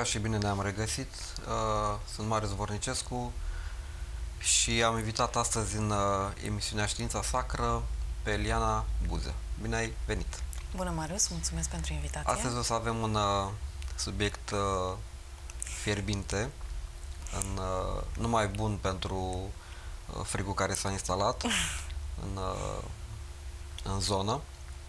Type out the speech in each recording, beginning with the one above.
și bine ne-am regăsit. Sunt Marius Vornicescu și am invitat astăzi în emisiunea Știința Sacră pe Eliana Buzea. Bine ai venit! Bună, Marius, mulțumesc pentru invitație. Astăzi o să avem un subiect fierbinte, numai bun pentru frigul care s-a instalat în zonă.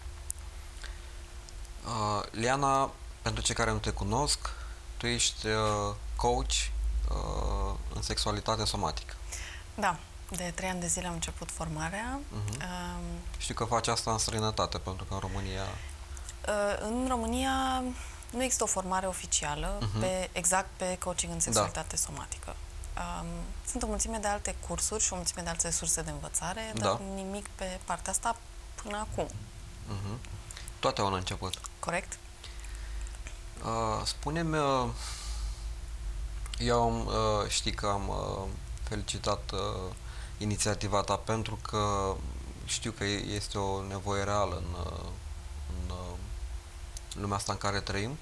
Liana, pentru cei care nu te cunosc, tu ești coach în sexualitate somatică. Da, de 3 ani de zile am început formarea. Știu că faci asta în străinătate, pentru că în România... În România nu există o formare oficială exact pe coaching în sexualitate somatică. Sunt o mulțime de alte cursuri și o mulțime de alte surse de învățare, dar nimic pe partea asta până acum. Toate au un început. Corect? Spune-mi, eu știi că am felicitat inițiativa ta pentru că știu că este o nevoie reală în lumea asta în care trăim.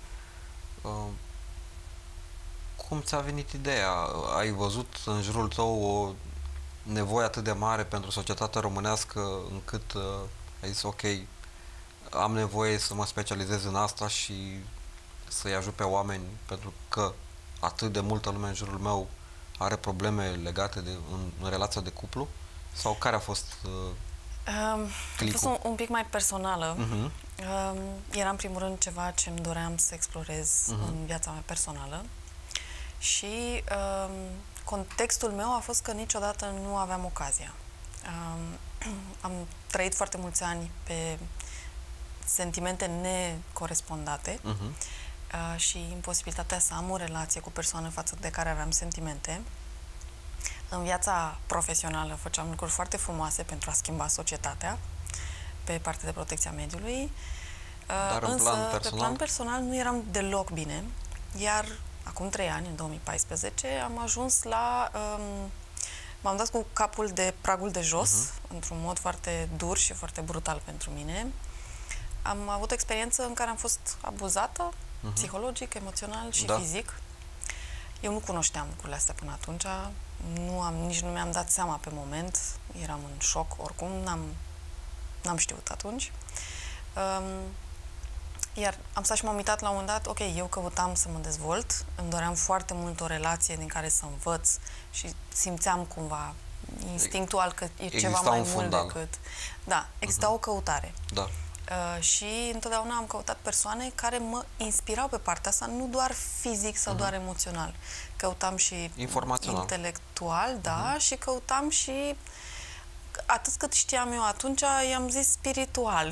Cum ți-a venit ideea? Ai văzut în jurul tău o nevoie atât de mare pentru societatea românească încât ai zis ok, am nevoie să mă specializez în asta și să-i ajut pe oameni, pentru că atât de multă lume în jurul meu are probleme legate în relația de cuplu? Sau care a fost clicul? A fost un pic mai personală. Era în primul rând ceva ce îmi doream să explorez în viața mea personală și contextul meu a fost că niciodată nu aveam ocazia. Am trăit foarte mulți ani pe sentimente necorespondate și imposibilitatea să am o relație cu persoană față de care aveam sentimente. În viața profesională făceam lucruri foarte frumoase pentru a schimba societatea pe partea de protecția mediului, dar pe plan personal nu eram deloc bine, iar acum 3 ani, în 2014, am ajuns la... m-am dat cu capul de pragul de jos, într-un mod foarte dur și foarte brutal pentru mine. Am avut o experiență în care am fost abuzată, psihologic, emoțional și fizic. Eu nu cunoșteam lucrurile astea până atunci, nici nu mi-am dat seama pe moment, eram în șoc, oricum n-am știut atunci. Iar am stat și m-am uitat la un moment dat, ok, eu căutam să mă dezvolt, îmi doream foarte mult o relație din care să învăț și simțeam cumva instinctual că e ceva mai mult decât... Da, exista o căutare. Da. Și întotdeauna am căutat persoane care mă inspirau pe partea asta, nu doar fizic sau doar emoțional. Căutam și intelectual, da, și căutam și atât cât știam eu atunci, i-am zis spiritual.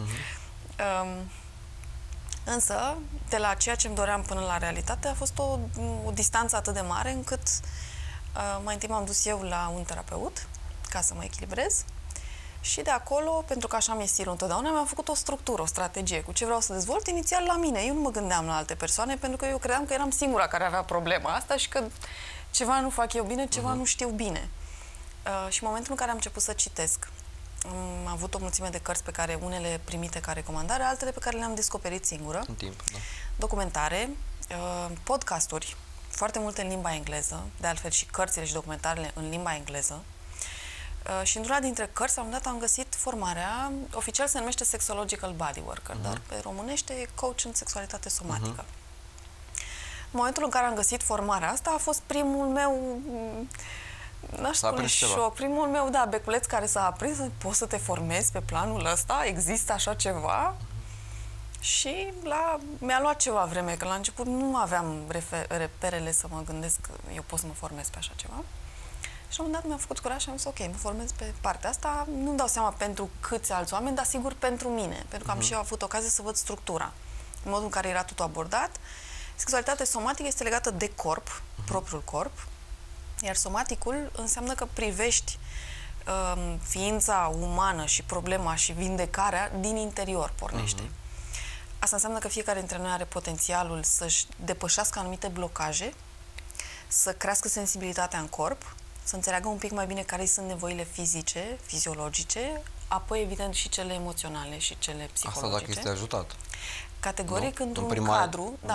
Însă, de la ceea ce îmi doream până la realitate, a fost o distanță atât de mare încât mai întâi m-am dus eu la un terapeut ca să mă echilibrez. Și de acolo, pentru că așa mi-e stilul întotdeauna, mi-am făcut o structură, o strategie cu ce vreau să dezvolt inițial la mine. Eu nu mă gândeam la alte persoane, pentru că eu credeam că eram singura care avea problema asta și că ceva nu fac eu bine, ceva nu știu bine. Și în momentul în care am început să citesc, am avut o mulțime de cărți pe care unele primite ca recomandare, altele pe care le-am descoperit singură. În timp, da. Documentare, podcasturi, foarte multe în limba engleză, de altfel și cărțile și documentarele în limba engleză. Și într-una dintre cărți, la un moment dat, am găsit formarea, oficial se numește Sexological Bodyworker, dar pe românește e coach în sexualitate somatică. În momentul în care am găsit formarea asta, a fost primul meu, n-aș spune șoc, primul meu, da, beculeț care s-a aprins, poți să te formezi pe planul ăsta, există așa ceva? Și mi-a luat ceva vreme, că la început nu aveam reperele să mă gândesc că eu pot să mă formez pe așa ceva. Și la un moment dat mi-am făcut curaj și am zis, ok, mă formez pe partea asta, nu-mi dau seama pentru câți alți oameni, dar sigur pentru mine, pentru că am și eu avut ocazie să văd structura, în modul în care era totul abordat. Sexualitatea somatică este legată de corp, propriul corp, iar somaticul înseamnă că privești ființa umană și problema și vindecarea din interior pornește. Asta înseamnă că fiecare dintre noi are potențialul să-și depășească anumite blocaje, să crească sensibilitatea în corp, să înțeleagă un pic mai bine care sunt nevoile fizice, fiziologice, apoi, evident, și cele emoționale și cele psihologice. Asta dacă este ajutat. Categoric, într-un cadru, da.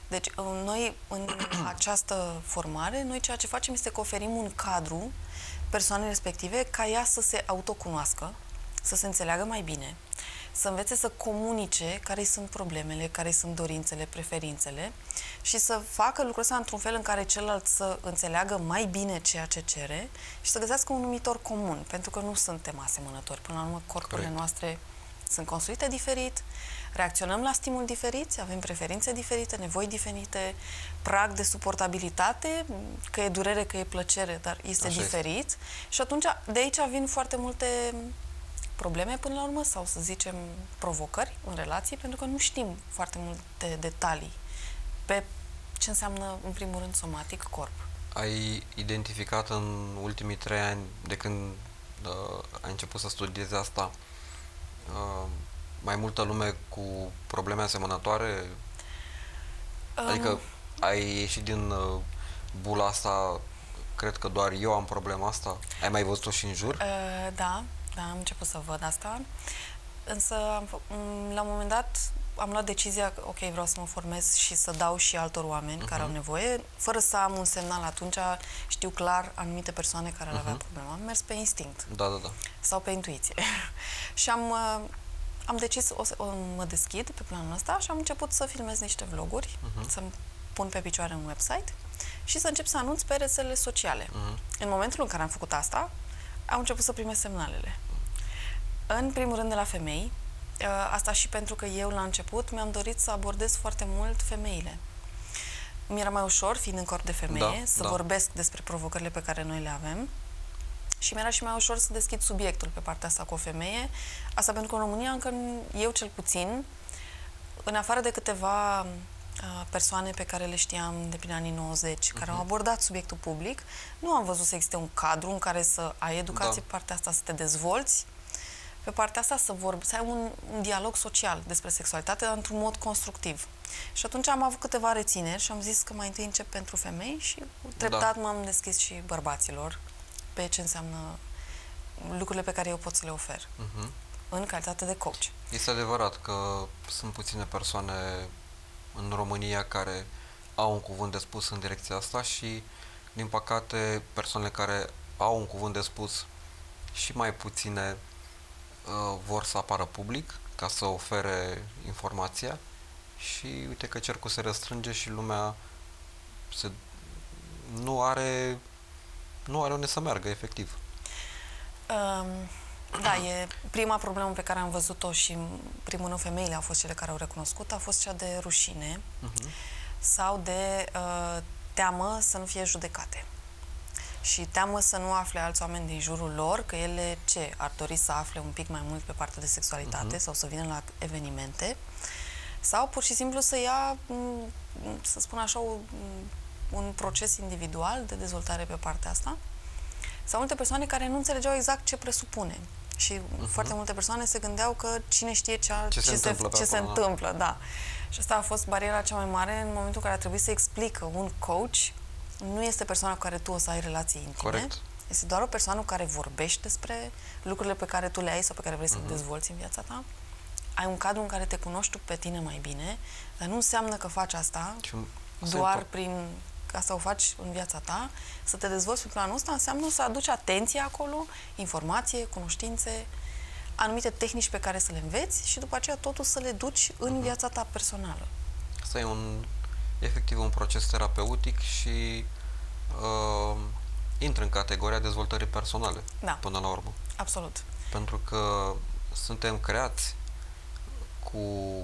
Deci, noi, în această formare, noi ceea ce facem este că oferim un cadru persoanei respective ca ea să se autocunoască, să se înțeleagă mai bine, să învețe să comunice care sunt problemele, care sunt dorințele, preferințele și să facă lucrul ăsta într-un fel în care celălalt să înțeleagă mai bine ceea ce cere și să găsească un numitor comun, pentru că nu suntem asemănători. Până la urmă, corpurile noastre sunt construite diferit, reacționăm la stimuli diferiți, avem preferințe diferite, nevoi diferite, prag de suportabilitate, că e durere, că e plăcere, dar este diferit. Și atunci, de aici vin foarte multe probleme până la urmă, sau să zicem provocări în relații, pentru că nu știm foarte multe detalii pe ce înseamnă, în primul rând, somatic, corp. Ai identificat în ultimii 3 ani, de când ai început să studiezi asta, mai multă lume cu probleme asemănătoare? Adică ai ieșit din bula asta, cred că doar eu am problema asta? Ai mai văzut-o și în jur? Da, am început să văd asta. Însă, la un moment dat, am luat decizia că, ok, vreau să mă formez și să dau și altor oameni care au nevoie, fără să am un semnal. Atunci știu clar anumite persoane care ar avea problema. Am mers pe instinct. Da. Sau pe intuiție. Și am decis să mă deschid pe planul ăsta și am început să filmez niște vloguri, să-mi pun pe picioare un website și să încep să anunț pe rețelele sociale. În momentul în care am făcut asta, am început să primesc semnalele. În primul rând de la femei, asta și pentru că eu la început mi-am dorit să abordez foarte mult femeile. Mi-era mai ușor, fiind în corp de femeie, să vorbesc despre provocările pe care noi le avem și mi-era și mai ușor să deschid subiectul pe partea asta cu o femeie. Asta pentru că în România, încă eu cel puțin, în afară de câteva persoane pe care le știam de prin anii 90, care au abordat subiectul public, nu am văzut să existe un cadru în care să ai educație pe partea asta, să te dezvolți, pe partea asta să ai un dialog social despre sexualitate, dar într-un mod constructiv. Și atunci am avut câteva rețineri și am zis că mai întâi încep pentru femei și treptat m-am deschis și bărbaților pe ce înseamnă lucrurile pe care eu pot să le ofer în calitate de coach. Este adevărat că sunt puține persoane în România care au un cuvânt de spus în direcția asta și, din păcate, persoanele care au un cuvânt de spus și mai puține vor să apară public ca să ofere informația și uite că cercul se restrânge și lumea nu are unde să meargă, efectiv. Da, e prima problemă pe care am văzut-o și, în primul rând, femeile au fost cele care au recunoscut, a fost cea de rușine sau de teamă să nu fie judecate. Și teamă să nu afle alți oameni din jurul lor, că ele ar dori să afle un pic mai mult pe partea de sexualitate sau să vină la evenimente, sau pur și simplu să ia, să spun așa, un proces individual de dezvoltare pe partea asta. Sau multe persoane care nu înțelegeau exact ce presupune. Și foarte multe persoane se gândeau că cine știe ce se întâmplă. Da. Și asta a fost bariera cea mai mare în momentul în care a trebuit să explică un coach. Nu este persoana cu care tu o să ai relații intime. Corect. Este doar o persoană cu care vorbești despre lucrurile pe care tu le ai sau pe care vrei să le dezvolți în viața ta. Ai un cadru în care te cunoști tu pe tine mai bine, dar nu înseamnă că faci asta doar prin ca să o faci în viața ta. Să te dezvolți pe planul ăsta înseamnă să aduci atenție acolo, informație, cunoștințe, anumite tehnici pe care să le înveți și după aceea totul să le duci în viața ta personală. Asta e efectiv un proces terapeutic și intră în categoria dezvoltării personale, până la urmă. Absolut. Pentru că suntem creați cu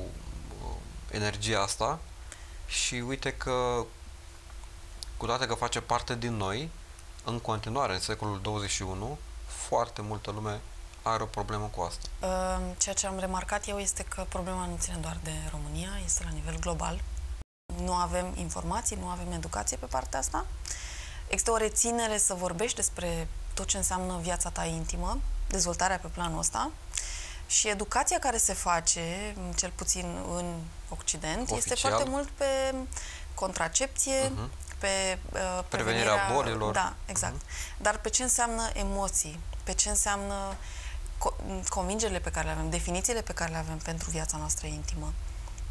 energia asta și uite că, cu toate că face parte din noi, în continuare, în secolul 21, foarte multă lume are o problemă cu asta. Ceea ce am remarcat eu este că problema nu ține doar de România, este la nivel global. Nu avem informații, nu avem educație pe partea asta. Există o reținere să vorbești despre tot ce înseamnă viața ta intimă, dezvoltarea pe planul ăsta și educația care se face, cel puțin în Occident, este foarte mult pe contracepție, pe prevenirea bolilor. Da, exact. Dar pe ce înseamnă emoții, pe ce înseamnă convingerile pe care le avem, definițiile pe care le avem pentru viața noastră intimă.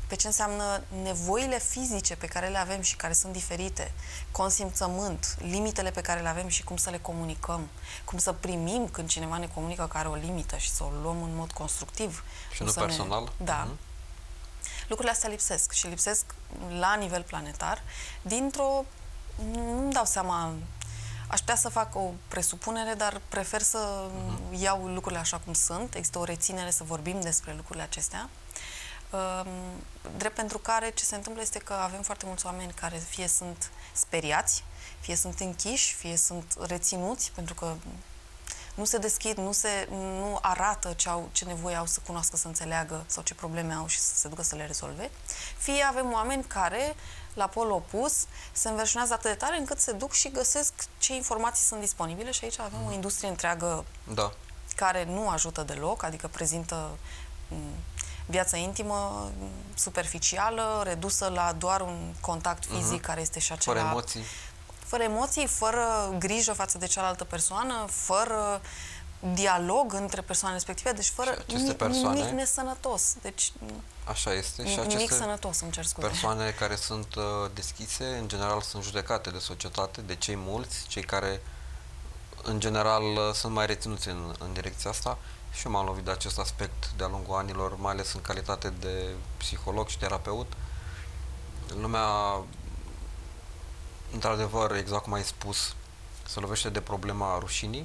pe ce înseamnă nevoile fizice pe care le avem și care sunt diferite, consimțământ, limitele pe care le avem și cum să le comunicăm, cum să primim când cineva ne comunică că are o limită și să o luăm în mod constructiv. Și nu personal? Da. Lucrurile astea lipsesc și lipsesc la nivel planetar dintr-o... Nu-mi dau seama... Aș putea să fac o presupunere, dar prefer să iau lucrurile așa cum sunt. Există o reținere să vorbim despre lucrurile acestea. Drept pentru care ce se întâmplă este că avem foarte mulți oameni care fie sunt speriați, fie sunt închiși, fie sunt reținuți, pentru că nu se deschid, nu arată ce nevoie au să cunoască, să înțeleagă sau ce probleme au și să se ducă să le rezolve. Fie avem oameni care, la polul opus, se înverșunează atât de tare încât se duc și găsesc ce informații sunt disponibile și aici avem o industrie întreagă care nu ajută deloc, adică prezintă viața intimă superficială, redusă la doar un contact fizic care este și acela... Fără emoții. Fără emoții, fără grijă față de cealaltă persoană, fără dialog între persoanele respective, deci fără nimic nesănătos. Deci, așa este. Și nimic sănătos, îmi cer scuze. Persoane care sunt deschise, în general sunt judecate de societate, de cei mulți, cei care în general sunt mai reținuți în direcția asta. Și eu m-am lovit de acest aspect de-a lungul anilor, mai ales în calitate de psiholog și terapeut. Lumea, într-adevăr, exact cum ai spus, se lovește de problema rușinii.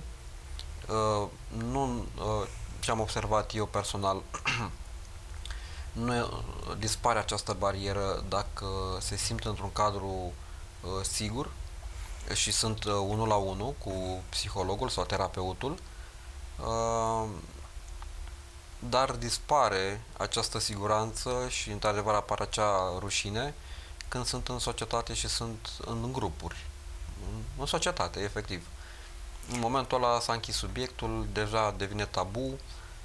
Ce am observat eu personal, nu dispare această barieră dacă se simte într-un cadru sigur și sunt unul la unul cu psihologul sau terapeutul, dar dispare această siguranță și într-adevăr apare acea rușine când sunt în societate și sunt în grupuri. În societate, efectiv. În momentul ăla s-a închis subiectul, deja devine tabu,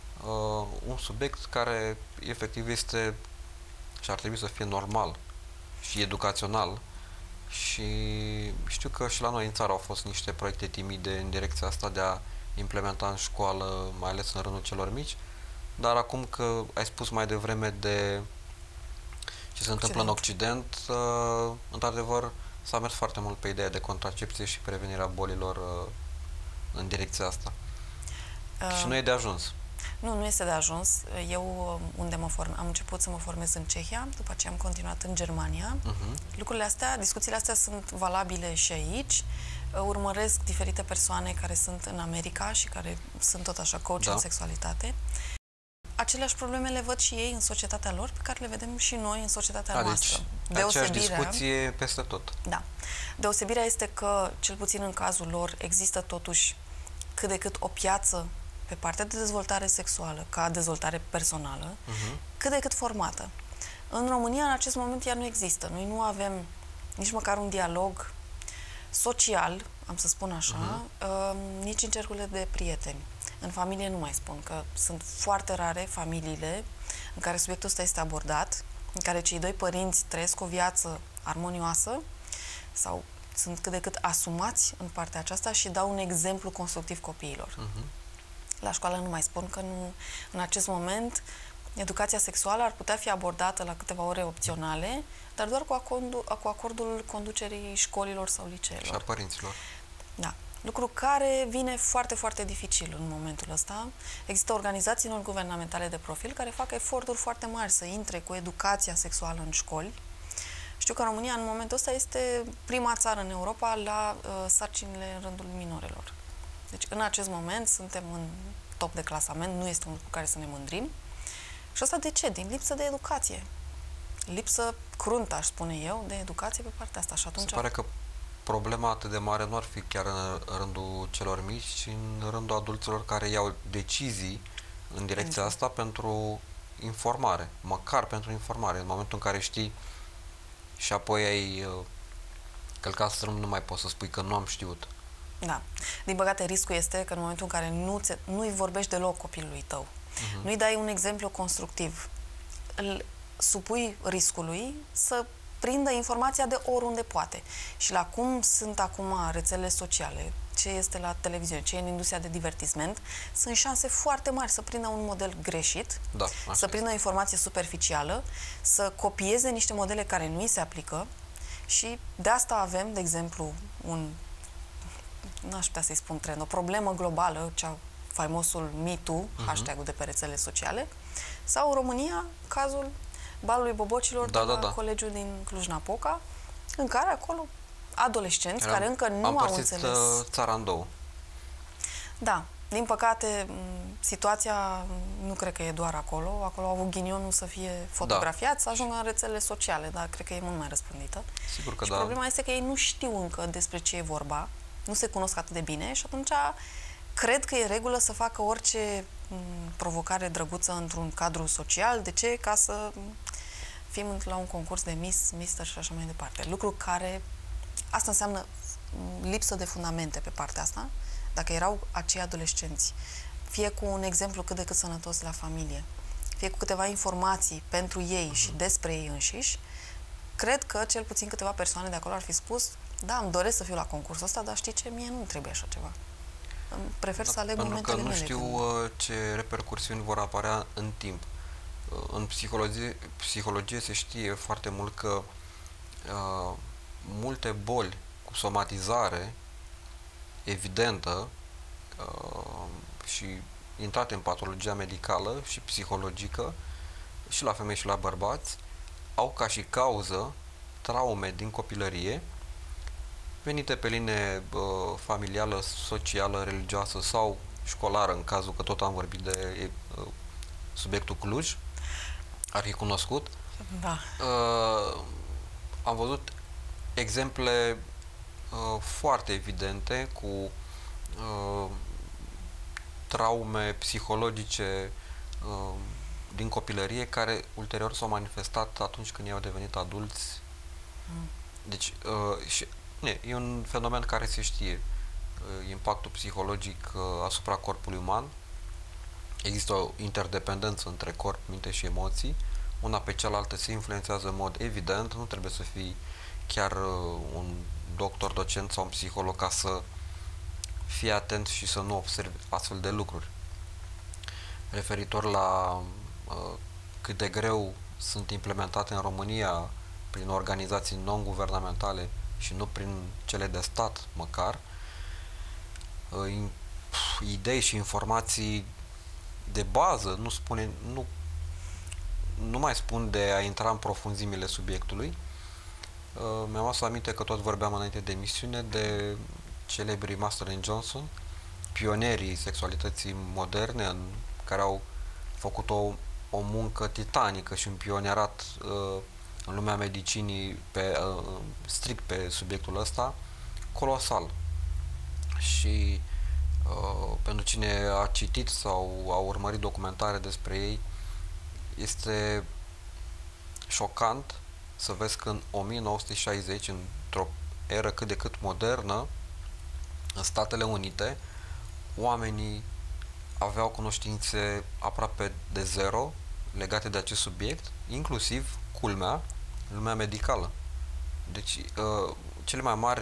un subiect care efectiv este și ar trebui să fie normal și educațional. Și știu că și la noi în țară au fost niște proiecte timide în direcția asta de a implementa în școală, mai ales în rândul celor mici, dar acum că ai spus mai devreme de ce se întâmplă în Occident, într-adevăr s-a mers foarte mult pe ideea de contracepție și prevenirea bolilor în direcția asta. Și nu e de ajuns. Nu este de ajuns. Eu am început să mă formez în Cehia, după aceea am continuat în Germania. Lucrurile astea, discuțiile astea sunt valabile și aici. Urmăresc diferite persoane care sunt în America și care sunt tot așa coach în sexualitate. Aceleași probleme le văd și ei în societatea lor, pe care le vedem și noi în societatea noastră. Deci, aceeași discuție peste tot. Da. Deosebirea este că, cel puțin în cazul lor, există totuși cât de cât o piață pe partea de dezvoltare sexuală, ca dezvoltare personală, cât de cât formată. În România, în acest moment, ea nu există. Noi nu avem nici măcar un dialog social, am să spun așa, nici în cercurile de prieteni. În familie nu mai spun, că sunt foarte rare familiile în care subiectul ăsta este abordat, în care cei doi părinți trăiesc o viață armonioasă sau sunt cât de cât asumați în partea aceasta și dau un exemplu constructiv copiilor. La școală nu mai spun că nu, în acest moment educația sexuală ar putea fi abordată la câteva ore opționale, dar doar cu acordul conducerii școlilor sau liceelor. Și a părinților. Da. Lucru care vine foarte, foarte dificil în momentul ăsta. Există organizații non-guvernamentale de profil care fac eforturi foarte mari să intre cu educația sexuală în școli. Știu că România în momentul ăsta este prima țară în Europa la sarcinile în rândul minorelor. Deci în acest moment suntem în top de clasament, nu este un lucru cu care să ne mândrim. Și asta de ce? Din lipsă de educație. Lipsă cruntă, aș spune eu, de educație pe partea asta. Și atunci... Se pare că problema atât de mare nu ar fi chiar în rândul celor mici, ci în rândul adulților care iau decizii în direcția asta pentru informare, măcar pentru informare. În momentul în care știi și apoi ai călcat strâmb, nu mai poți să spui că nu am știut. Da. Din păcate, riscul este că în momentul în care nu-i vorbești deloc copilului tău, nu-i dai un exemplu constructiv, îl supui riscului să prindă informația de oriunde poate. Și la cum sunt acum rețelele sociale, ce este la televiziune, ce e în industria de divertisment, sunt șanse foarte mari să prindă un model greșit, Da, să prindă o informație superficială, să copieze niște modele care nu îi se aplică și de asta avem, de exemplu, n-aș putea să-i spun trend, o problemă globală, faimosul Me Too, hashtag-ul de pe rețelele sociale, sau în România, cazul balului bobocilor de la colegiul din Cluj-Napoca, în care acolo adolescenți care încă nu au înțeles... țara în două. Da, din păcate, situația nu cred că e doar acolo. Acolo au avut ghinionul să fie fotografiați, să ajungă în rețelele sociale, dar cred că e mult mai răspândită. Sigur că și problema este că ei nu știu încă despre ce e vorba, nu se cunosc atât de bine și atunci cred că e regulă să facă orice provocare drăguță într-un cadru social. De ce? Ca să fim la un concurs de Miss, Mister și așa mai departe. Lucru care, asta înseamnă lipsă de fundamente pe partea asta. Dacă erau acei adolescenți, fie cu un exemplu cât de cât sănătos la familie, fie cu câteva informații pentru ei și despre ei înșiși, cred că cel puțin câteva persoane de acolo ar fi spus: da, îmi doresc să fiu la concursul ăsta, dar știi ce? Mie nu trebuie așa ceva. Prefer să aleg momentele mele. Pentru că nu știu ce repercursiuni vor apărea în timp. În psihologie se știe foarte mult că multe boli cu somatizare evidentă și intrate în patologia medicală și psihologică și la femei și la bărbați au ca și cauză traume din copilărie venite pe linie familială, socială, religioasă sau școlară, în cazul că tot am vorbit de subiectul Cluj, ar fi cunoscut. Da. Am văzut exemple foarte evidente cu traume psihologice din copilărie care ulterior s-au manifestat atunci când ei au devenit adulți. Deci, e un fenomen care se știe. Impactul psihologic asupra corpului uman. Există o interdependență între corp, minte și emoții. Una pe cealaltă se influențează în mod evident. Nu trebuie să fii chiar un doctor, docent sau un psiholog ca să fii atent și să nu observi astfel de lucruri. Referitor la cât de greu sunt implementate în România prin organizații non-guvernamentale și nu prin cele de stat măcar, idei și informații de bază, nu mai spun de a intra în profunzimile subiectului. Mi-am adus aminte că tot vorbeam înainte de emisiune de celebrii Master and Johnson, pionerii sexualității moderne, care au făcut o muncă titanică și un pionierat în lumea medicinii strict pe subiectul ăsta, colosal. Și pentru cine a citit sau a urmărit documentare despre ei, este șocant să vezi că în 1960, într-o eră cât de cât modernă, în Statele Unite, oamenii aveau cunoștințe aproape de zero legate de acest subiect, inclusiv, culmea, lumea medicală. Deci, cele mai mari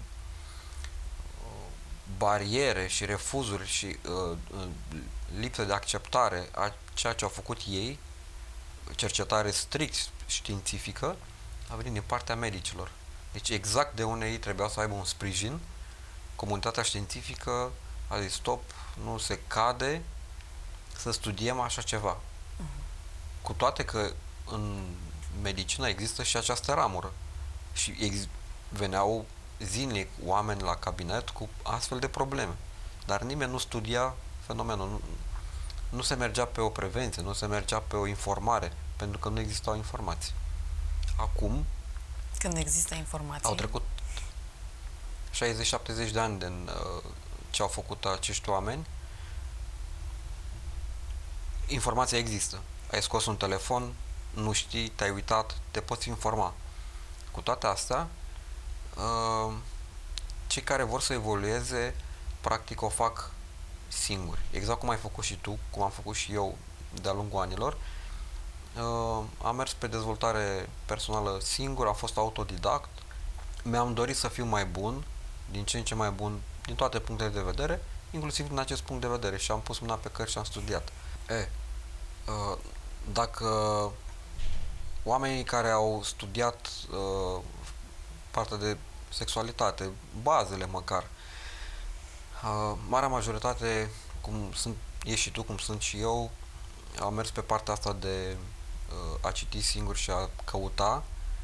bariere și refuzuri și lipsă de acceptare a ceea ce au făcut ei, cercetare strict științifică, a venit din partea medicilor. Deci exact de unde ei trebuia să aibă un sprijin, comunitatea științifică a zis: stop, nu se cade să studiem așa ceva. Cu toate că în medicină există și această ramură și veneau zilnic oameni la cabinet cu astfel de probleme, dar nimeni nu studia fenomenul, nu se mergea pe o prevenție, nu se mergea pe o informare, pentru că nu existau informații. Acum, când există informații, au trecut 60-70 de ani din ce au făcut acești oameni. Informația există. Ai scos un telefon, nu știi, te-ai uitat, te poți informa. Cu toate astea, cei care vor să evolueze, practic o fac singuri. Exact cum ai făcut și tu, cum am făcut și eu de-a lungul anilor. Am mers pe dezvoltare personală singur, am fost autodidact, mi-am dorit să fiu mai bun, din ce în ce mai bun, din toate punctele de vedere, inclusiv din acest punct de vedere, și am pus mâna pe cărți și am studiat. Dacă oamenii care au studiat partea de sexualitate, bazele măcar, marea majoritate, cum sunt ești și tu, cum sunt și eu, au mers pe partea asta de a citi singur și a căuta,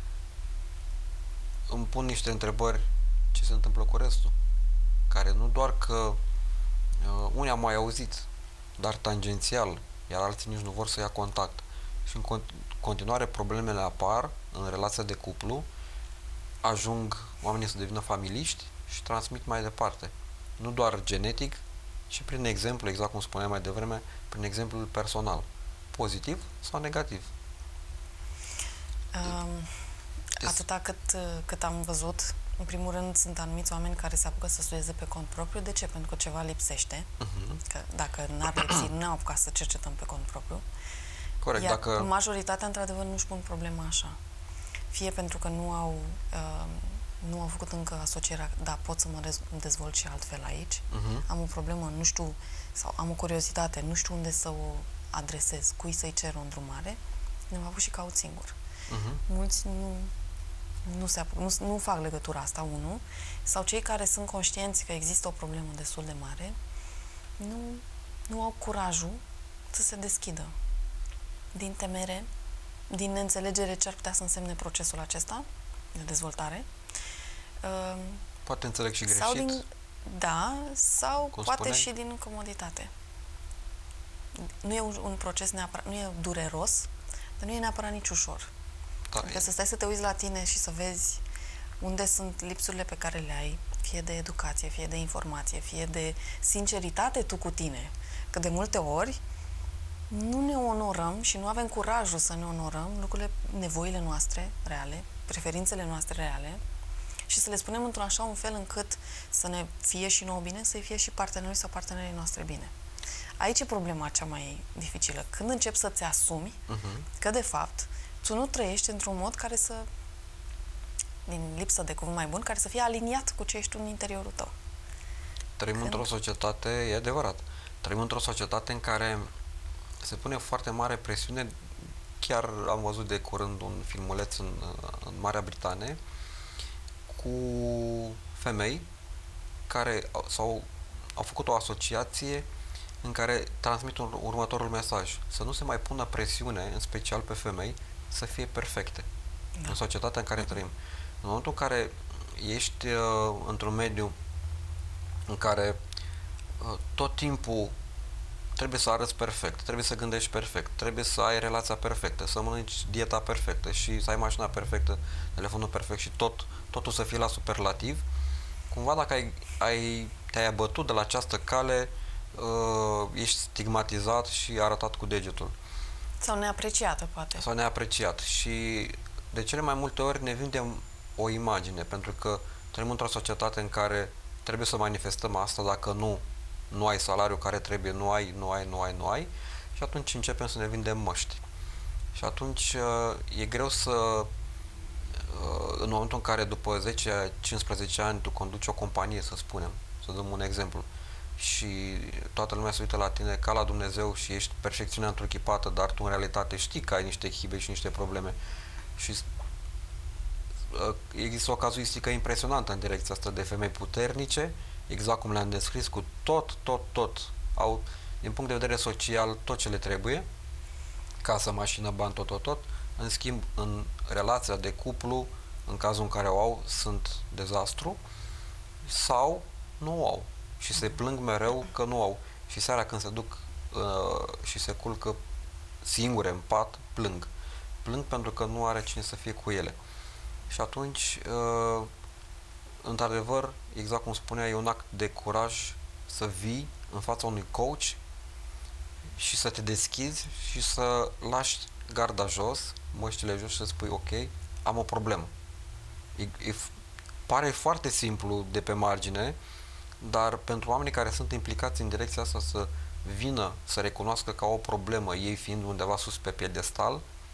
îmi pun niște întrebări ce se întâmplă cu restul, care nu doar că unii am mai auzit, dar tangențial, iar alții nici nu vor să ia contact. Și în continuare problemele apar în relația de cuplu, ajung oamenii să devină familiști și transmit mai departe. Nu doar genetic, ci prin exemplu, exact cum spuneam mai devreme, prin exemplul personal. Pozitiv sau negativ. Atâta cât am văzut, în primul rând sunt anumiți oameni care se apucă să studieze pe cont propriu. De ce? Pentru că ceva lipsește. Că dacă n-ar lipsi, nu ne-am apucat să cercetăm pe cont propriu. Corect, iar dacă... majoritatea, într-adevăr, nu-și pun problema așa. Fie pentru că nu au făcut încă asocierea, da, pot să mă dezvolt și altfel aici. Am o problemă, nu știu, sau am o curiozitate, nu știu unde să o adresez, cui să-i cer o îndrumare, ne-am avut și caut singur. Mulți nu fac legătura asta, unul, sau cei care sunt conștienți că există o problemă destul de mare, nu au curajul să se deschidă din temere, din neînțelegere ce ar putea să însemne procesul acesta de dezvoltare. Poate înțeleg și greșit. Sau poate și din comoditate. Nu e un proces neapărat, nu e dureros, dar nu e neapărat nici ușor. Adică să stai să te uiți la tine și să vezi unde sunt lipsurile pe care le ai, fie de educație, fie de informație, fie de sinceritate tu cu tine. Că de multe ori nu ne onorăm și nu avem curajul să ne onorăm lucrurile, nevoile noastre reale, preferințele noastre reale și să le spunem într-un așa un fel încât să ne fie și nouă bine, să-i fie și partenerului sau partenerii noastre bine. Aici e problema cea mai dificilă. Când începi să-ți asumi că, de fapt, tu nu trăiești într-un mod care să, din lipsă de cuvânt mai bun, care să fie aliniat cu ce ești tu în interiorul tău. Trăim într-o societate, e adevărat, trăim într-o societate în care se pune foarte mare presiune. Chiar am văzut de curând un filmuleț în Marea Britanie cu femei care au făcut o asociație în care transmit următorul mesaj: să nu se mai pună presiune, în special pe femei, să fie perfecte în societatea în care trăim. În momentul în care ești într-un mediu în care tot timpul trebuie să arăți perfect, trebuie să gândești perfect, trebuie să ai relația perfectă, să mănânci dieta perfectă și să ai mașina perfectă, telefonul perfect și totul să fie la superlativ, cumva dacă te-ai abătut de la această cale, ești stigmatizat și arătat cu degetul. Sau neapreciată, poate. Sau neapreciat. Și de cele mai multe ori ne vindem o imagine, pentru că trăim într-o societate în care trebuie să manifestăm asta, dacă nu ai salariul care trebuie, nu ai, și atunci începem să ne vindem măști. Și atunci e greu în momentul în care după 10-15 ani tu conduci o companie, să spunem, să dăm un exemplu, și toată lumea se uită la tine ca la Dumnezeu și ești perfecțiunea întruchipată, dar tu în realitate știi că ai niște hibe și niște probleme și există o cazuistică impresionantă în direcția asta de femei puternice, exact cum le-am descris, cu tot, au, din punct de vedere social, tot ce le trebuie, casă, mașină, bani, tot, în schimb, în relația de cuplu, în cazul în care o au, sunt dezastru, sau nu au și se plâng mereu că nu au. Și seara când se duc și se culcă singure în pat, plâng pentru că nu are cine să fie cu ele. Și atunci, într-adevăr, exact cum spunea, e un act de curaj să vii în fața unui coach și să te deschizi și să lași garda jos, măștile jos și să spui: ok, am o problemă. Pare foarte simplu de pe margine, dar pentru oamenii care sunt implicați în direcția asta să vină să recunoască ca o problemă, ei fiind undeva sus pe piedestal,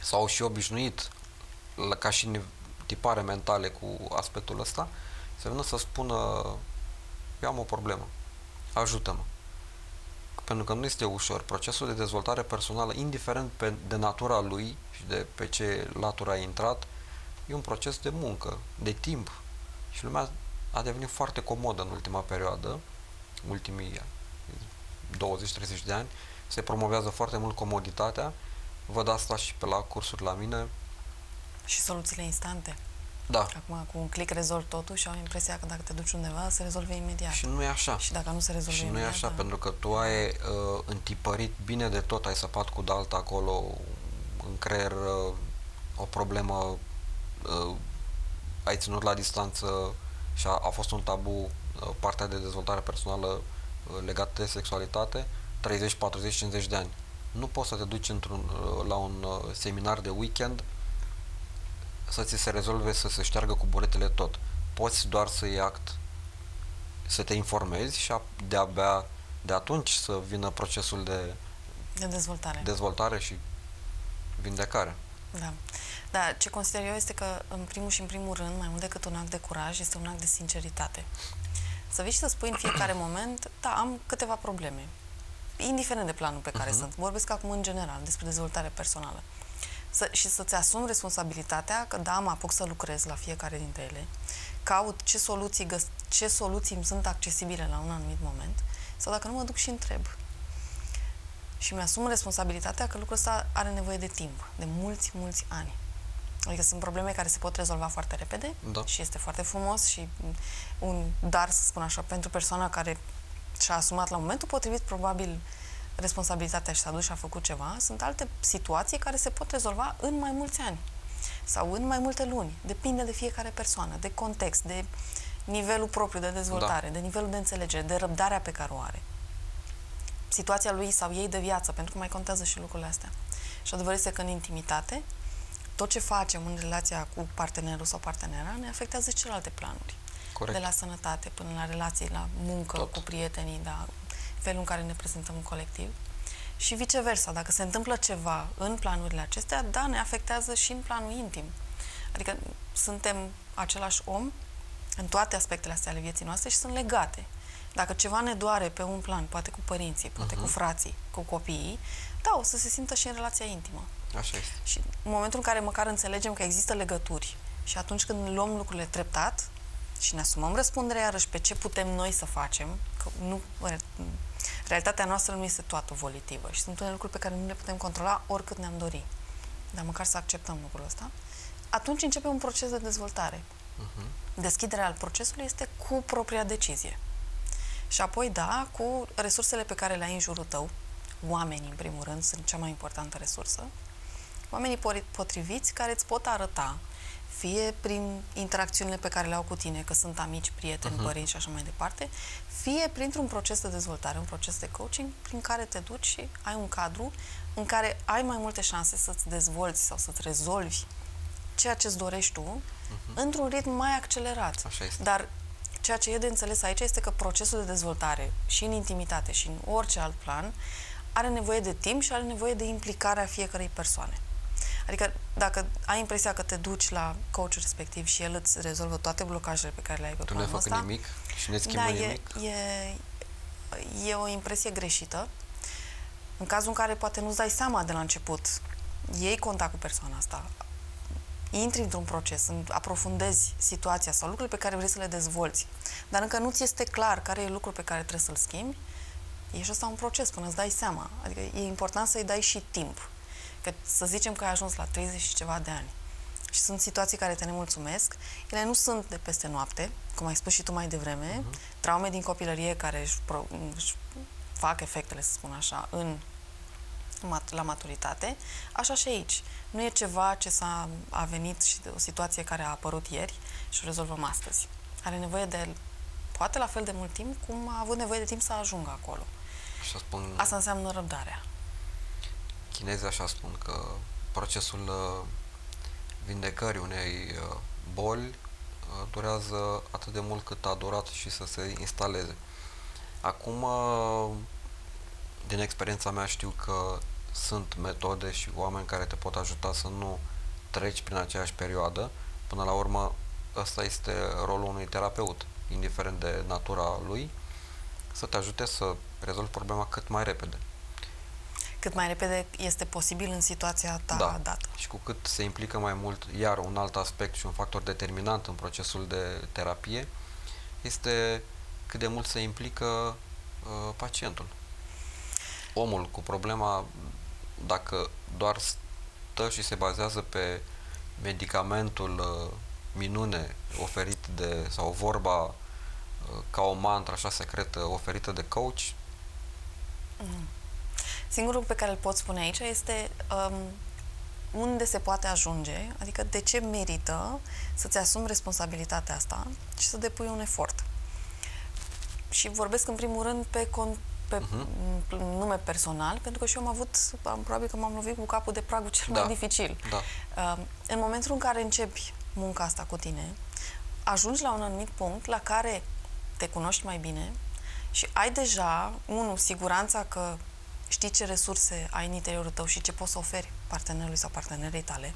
sau și obișnuit ca și tipare mentale cu aspectul ăsta, să vină să spună eu am o problemă, ajută-mă. Pentru că nu este ușor. Procesul de dezvoltare personală, indiferent de natura lui și de pe ce latură a intrat, e un proces de muncă, de timp. Și lumea a devenit foarte comodă în ultima perioadă, ultimii 20-30 de ani, se promovează foarte mult comoditatea. Văd asta și pe la cursuri la mine. Și soluțiile instante. Da. Acum, cu un click rezolvi totul și am impresia că dacă te duci undeva, se rezolve imediat. Și nu e așa. Și dacă nu se rezolvă Și nu imediat, e așa, da. pentru că tu ai întipărit bine de tot, ai săpat cu dalta acolo în creier o problemă, ai ținut la distanță și a fost un tabu partea de dezvoltare personală legată de sexualitate, 30, 40, 50 de ani. Nu poți să te duci la un seminar de weekend să ți se rezolve, să se șteargă cu buretele tot. Poți doar să iei act, să te informezi și de-abia de atunci să vină procesul de dezvoltare și vindecare. Da. Da, ce consider eu este că în primul rând, mai mult decât un act de curaj, este un act de sinceritate. Să vii și să spui în fiecare moment, da, am câteva probleme, indiferent de planul pe care sunt. Vorbesc acum în general despre dezvoltare personală. Și să-ți asumi responsabilitatea că da, mă apuc să lucrez la fiecare dintre ele, caut ce soluții îmi sunt accesibile la un anumit moment, sau dacă nu mă duc și întreb. Și mi-asum responsabilitatea că lucrul ăsta are nevoie de timp, de mulți, mulți ani. Adică sunt probleme care se pot rezolva foarte repede, da, și este foarte frumos și un dar, să spun așa, pentru persoana care și-a asumat la momentul potrivit probabil responsabilitatea și s-a dus și a făcut ceva. Sunt alte situații care se pot rezolva în mai mulți ani sau în mai multe luni. Depinde de fiecare persoană, de context, de nivelul propriu de dezvoltare, de nivelul de înțelegere, de răbdarea pe care o are. Situația lui sau ei de viață, pentru că mai contează și lucrurile astea. Și adevărul este că în intimitate, tot ce facem în relația cu partenerul sau partenera ne afectează celelalte planuri. Corect. De la sănătate până la relații, la muncă, tot. Cu prietenii, da, felul în care ne prezentăm în colectiv. Și viceversa, dacă se întâmplă ceva în planurile acestea, da, ne afectează și în planul intim. Adică suntem același om în toate aspectele astea ale vieții noastre și sunt legate. Dacă ceva ne doare pe un plan, poate cu părinții, poate cu frații, cu copiii, da, o să se simtă și în relația intimă. Așa este. Și în momentul în care măcar înțelegem că există legături și atunci când luăm lucrurile treptat și ne asumăm răspunderea iarăși pe ce putem noi să facem, că nu, realitatea noastră nu este toată volitivă și sunt unele lucruri pe care nu le putem controla oricât ne-am dori, dar măcar să acceptăm lucrul ăsta, atunci începe un proces de dezvoltare. Deschiderea al procesului este cu propria decizie. Și apoi, da, cu resursele pe care le ai în jurul tău, oamenii, în primul rând, sunt cea mai importantă resursă, oamenii potriviți care îți pot arăta, fie prin interacțiunile pe care le au cu tine, că sunt amici, prieteni, părinți și așa mai departe, fie printr-un proces de dezvoltare, un proces de coaching, prin care te duci și ai un cadru în care ai mai multe șanse să-ți dezvolți sau să-ți rezolvi ceea ce-ți dorești tu într-un ritm mai accelerat. Așa este. Dar ceea ce e de înțeles aici este că procesul de dezvoltare și în intimitate și în orice alt plan are nevoie de timp și are nevoie de implicarea fiecărei persoane. Adică dacă ai impresia că te duci la coachul respectiv și el îți rezolvă toate blocajele pe care le ai pe planul ăsta, tu ne facă nimic și ne schimbă nimic. E o impresie greșită. În cazul în care poate nu-ți dai seama de la început, iei contact cu persoana asta, intri într-un proces, aprofundezi situația sau lucrurile pe care vrei să le dezvolți, dar încă nu ți este clar care e lucrul pe care trebuie să-l schimbi, e și ăsta un proces până îți dai seama. Adică e important să-i dai și timp. Că să zicem că ai ajuns la 30 și ceva de ani și sunt situații care te nemulțumesc, ele nu sunt de peste noapte, cum ai spus și tu mai devreme, traume din copilărie care își fac efectele, să spun așa, la maturitate, așa și aici. Nu e ceva ce a venit și de o situație care a apărut ieri și o rezolvăm astăzi. Are nevoie de, poate la fel de mult timp, cum a avut nevoie de timp să ajungă acolo. Asta înseamnă răbdarea. Chinezii așa spun că procesul vindecării unei boli durează atât de mult cât a durat și să se instaleze. Acum, din experiența mea, știu că sunt metode și oameni care te pot ajuta să nu treci prin aceeași perioadă. Până la urmă, ăsta este rolul unui terapeut, indiferent de natura lui, să te ajute să rezolvi problema cât mai repede. Cât mai repede este posibil în situația ta dată. Și cu cât se implică mai mult, iar un alt aspect și un factor determinant în procesul de terapie, este cât de mult se implică pacientul. Omul cu problema, dacă doar stă și se bazează pe medicamentul minune oferit sau vorba ca o mantră așa secretă oferită de coach. Singurul pe care îl pot spune aici este unde se poate ajunge, adică de ce merită să-ți asumi responsabilitatea asta și să depui un efort. Și vorbesc în primul rând pe nume personal, pentru că și eu probabil că m-am lovit cu capul de pragul cel mai dificil. În momentul în care începi munca asta cu tine, ajungi la un anumit punct la care te cunoști mai bine și ai deja, siguranța că știi ce resurse ai în interiorul tău și ce poți să oferi partenerului sau partenerei tale.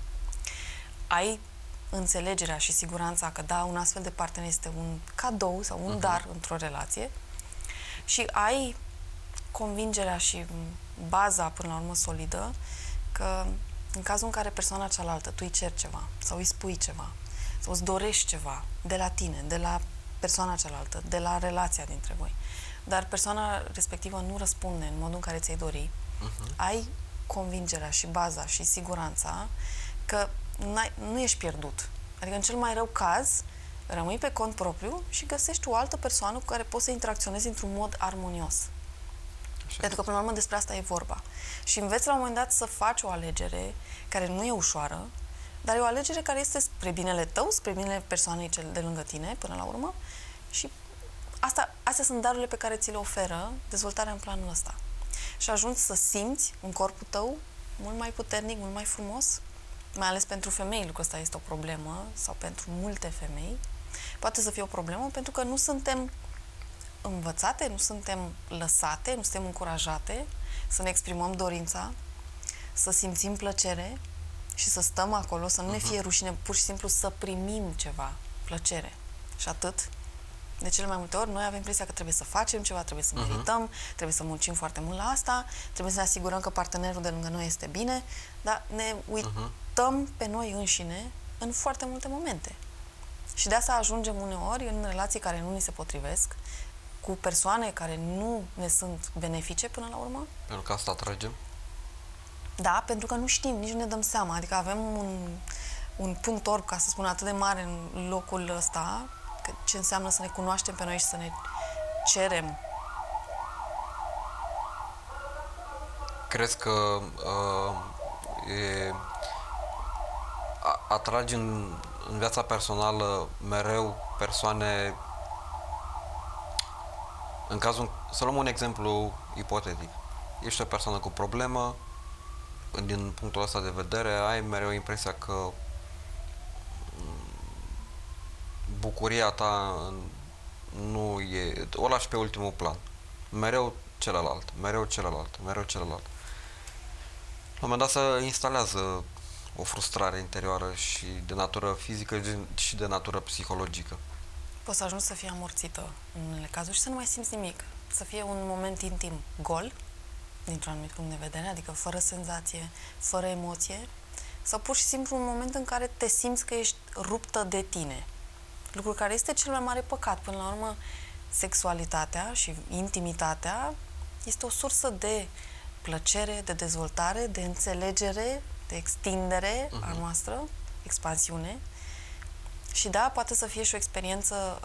Ai înțelegerea și siguranța că un astfel de partener este un cadou sau un dar într-o relație și ai convingerea și baza, până la urmă, solidă că în cazul în care persoana cealaltă tu îi ceri ceva sau îi spui ceva sau îți dorești ceva de la tine, de la persoana cealaltă, de la relația dintre voi, dar persoana respectivă nu răspunde în modul în care ți-ai dori, ai convingerea și baza și siguranța că nu ești pierdut. Adică, în cel mai rău caz, rămâi pe cont propriu și găsești o altă persoană cu care poți să interacționezi într-un mod armonios. Pentru că, până la urmă, despre asta e vorba. Și înveți la un moment dat să faci o alegere care nu e ușoară, dar e o alegere care este spre binele tău, spre binele persoanei de lângă tine, până la urmă, și astea sunt darurile pe care ți le oferă dezvoltarea în planul ăsta. Și ajungi să simți în corpul tău mult mai puternic, mult mai frumos, mai ales pentru femei, lucrul ăsta este o problemă, sau pentru multe femei. Poate să fie o problemă pentru că nu suntem învățate, nu suntem lăsate, nu suntem încurajate să ne exprimăm dorința, să simțim plăcere și să stăm acolo, să nu ne fie rușine, pur și simplu să primim ceva, plăcere. Și atât. De cele mai multe ori, noi avem impresia că trebuie să facem ceva, trebuie să merităm, trebuie să muncim foarte mult la asta, trebuie să ne asigurăm că partenerul de lângă noi este bine, dar ne uităm pe noi înșine în foarte multe momente. Și de asta ajungem uneori în relații care nu ni se potrivesc, cu persoane care nu ne sunt benefice până la urmă. Pentru că asta atragem? Da, pentru că nu știm, nici nu ne dăm seama. Adică avem un punct orb, ca să spun, atât de mare în locul ăsta, ce înseamnă să ne cunoaștem pe noi și să ne cerem. Crezi că atragi în viața personală mereu persoane, în cazul, să luăm un exemplu ipotetic, ești o persoană cu problemă, din punctul ăsta de vedere ai mereu impresia că bucuria ta nu e, o lași pe ultimul plan, mereu celălalt. La un moment dat se instalează o frustrare interioară și de natură fizică și de natură psihologică. Poți să ajungi să fii amorțită în unele cazuri și să nu mai simți nimic. Să fie un moment intim gol, dintr-un anumit punct de vedere, adică fără senzație, fără emoție, sau pur și simplu un moment în care te simți că ești ruptă de tine. Lucru care este cel mai mare păcat. Până la urmă, sexualitatea și intimitatea este o sursă de plăcere, de dezvoltare, de înțelegere, de extindere a noastră, expansiune. Și da, poate să fie și o experiență,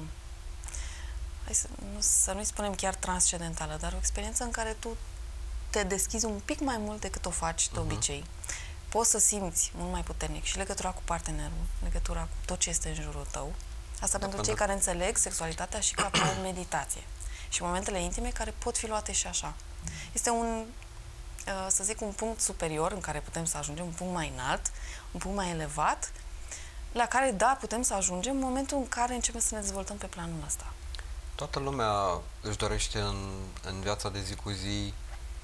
să nu-i spunem chiar transcendentală, dar o experiență în care tu te deschizi un pic mai mult decât o faci de obicei. Poți să simți mult mai puternic și legătura cu partenerul, legătura cu tot ce este în jurul tău. Asta pentru cei care înțeleg sexualitatea și ca pe o meditație. Și momentele intime care pot fi luate și așa. Este să zic, un punct superior în care putem să ajungem, un punct mai înalt, un punct mai elevat, la care, da, putem să ajungem în momentul în care începem să ne dezvoltăm pe planul ăsta. Toată lumea își dorește în viața de zi cu zi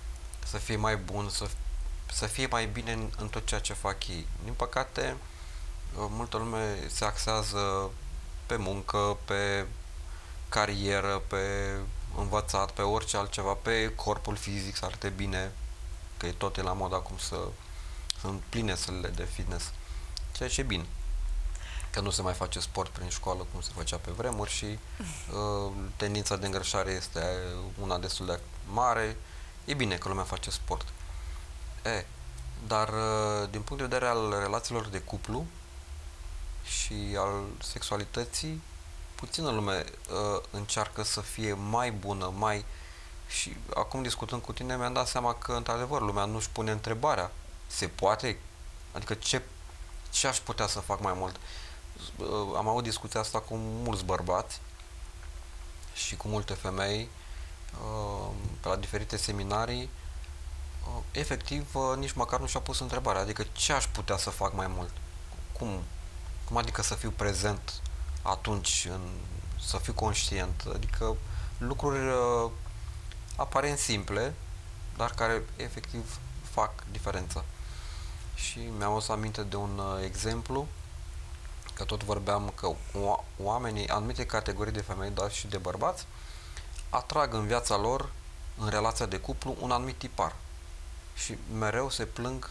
să fie mai bun, să fie mai bine în tot ceea ce fac ei. Din păcate, multă lume se axează pe muncă, pe carieră, pe învățat, pe orice altceva, pe corpul fizic să arate bine, că tot e la mod acum să împline sălile de fitness, ceea ce e bine. Că nu se mai face sport prin școală cum se făcea pe vremuri și tendința de îngrășare este una destul de mare. E bine că lumea face sport. Dar din punct de vedere al relațiilor de cuplu și al sexualității, puțină lume încearcă să fie mai bună, mai... Și acum discutând cu tine mi-am dat seama că într-adevăr lumea nu-și pune întrebarea. Se poate? Adică ce aș putea să fac mai mult? Am avut discuția asta cu mulți bărbați și cu multe femei pe la diferite seminarii. Efectiv, nici măcar nu și-a pus întrebarea. Adică ce aș putea să fac mai mult? Cum adică să fiu prezent atunci, să fiu conștient? Adică lucruri aparent simple, dar care efectiv fac diferența. Și mi-am adus aminte de un exemplu, că tot vorbeam că oamenii, anumite categorii de femei, dar și de bărbați, atrag în viața lor, în relația de cuplu, un anumit tipar. Și mereu se plâng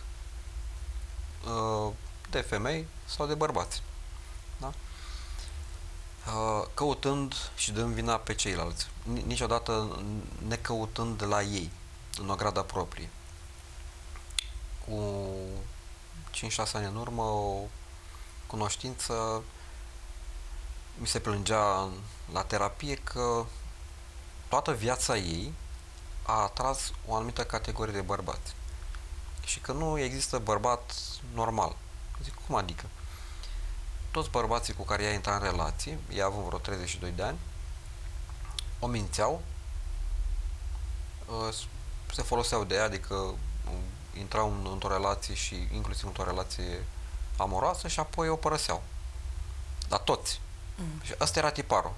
de femei sau de bărbați. Da? Căutând și dând vina pe ceilalți. Niciodată necăutând la ei, în o gradă proprie. Cu 5-6 ani în urmă, o cunoștință mi se plângea la terapie că toată viața ei a atras o anumită categorie de bărbați. Și că nu există bărbat normal. Zic, cum adică? Toți bărbații cu care ea intra în relație, ea având vreo 32 de ani, o mințeau, se foloseau de ea, adică intrau într-o relație și inclusiv într-o relație amoroasă și apoi o părăseau. Dar toți. Și ăsta era tiparul.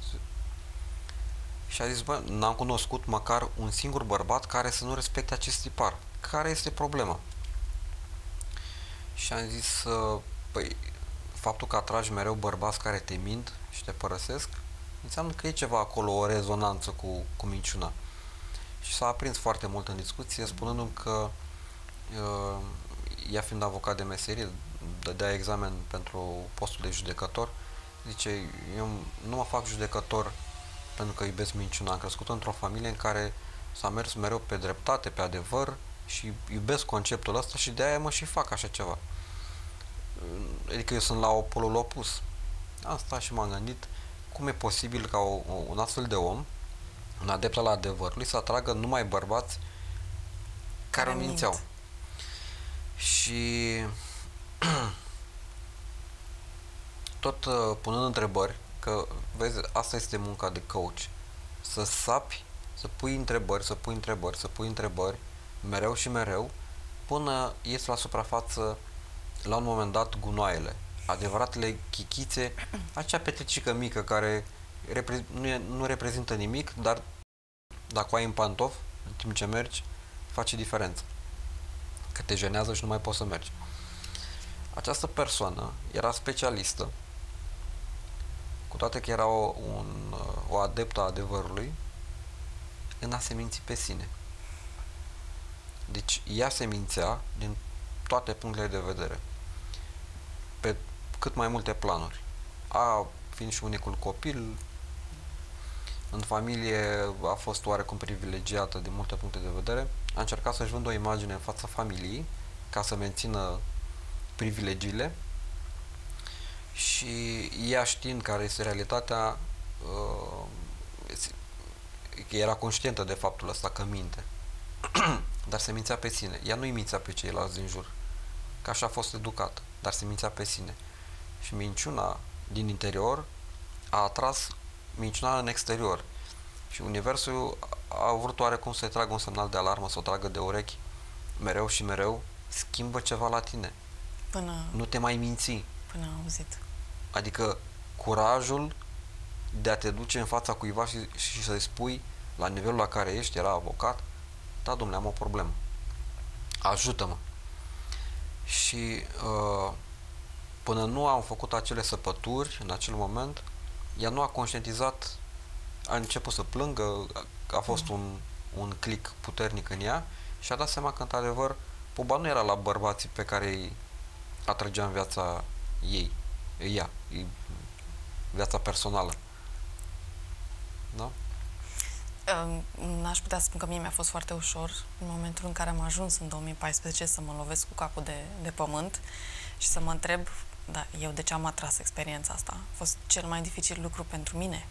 Și a zis, bă, n-am cunoscut măcar un singur bărbat care să nu respecte acest tipar. Care este problema? Și am zis, păi, faptul că atragi mereu bărbați care te mint și te părăsesc, înseamnă că e ceva acolo, o rezonanță cu minciuna. Și s-a aprins foarte mult în discuție, spunându-mi că ea fiind avocat de meserie, dădea examen pentru postul de judecător, zice, eu nu mă fac judecător pentru că iubesc minciuna. Am crescut într-o familie în care s-a mers mereu pe dreptate, pe adevăr și iubesc conceptul ăsta și de aia mă și fac așa ceva. Adică eu sunt la polul opus. Am stat și m-am gândit cum e posibil ca un astfel de om, un adept al adevărului, să atragă numai bărbați care o mințeau. Și tot punând întrebări, că vezi, asta este munca de coach. Să sapi, să pui întrebări, mereu și mereu, până ies la suprafață la un moment dat gunoaiele, adevăratele chichițe, acea petricică mică care nu reprezintă nimic, dar dacă o ai în pantof, în timp ce mergi, face diferență. Că te jenează și nu mai poți să mergi. Această persoană era specialistă, cu toate că era o adeptă a adevărului, în a se minți pe sine. Deci ea se mințea din toate punctele de vedere, pe cât mai multe planuri. Fiind și unicul copil, în familie a fost oarecum privilegiată din multe puncte de vedere, a încercat să-și vândă o imagine în fața familiei ca să mențină privilegiile și ea, știind care este realitatea, era conștientă de faptul ăsta că minte. Dar se mințea pe sine. Ea nu-i mințea pe ceilalți din jur, că așa a fost educată, dar se mințea pe sine. Și minciuna din interior a atras minciuna în exterior. Și universul a vrut oarecum să-i tragă un semnal de alarmă, să o tragă de urechi, mereu și mereu, schimbă ceva la tine. Nu te mai minți. Până am auzit. Adică curajul de a te duce în fața cuiva și să-i spui la nivelul la care ești, era avocat, Da, domnule, am o problemă. Ajută-mă. Și până nu am făcut acele săpături, în acel moment, ea nu a conștientizat, a început să plângă, a fost un click puternic în ea și a dat seama că, într-adevăr, Puba nu era la bărbații pe care îi atrăgea în viața ei, viața personală. Da? N-aș putea să spun că mie mi-a fost foarte ușor în momentul în care am ajuns în 2014 să mă lovesc cu capul de pământ și să mă întreb, da, eu de ce am atras experiența asta? A fost cel mai dificil lucru pentru mine.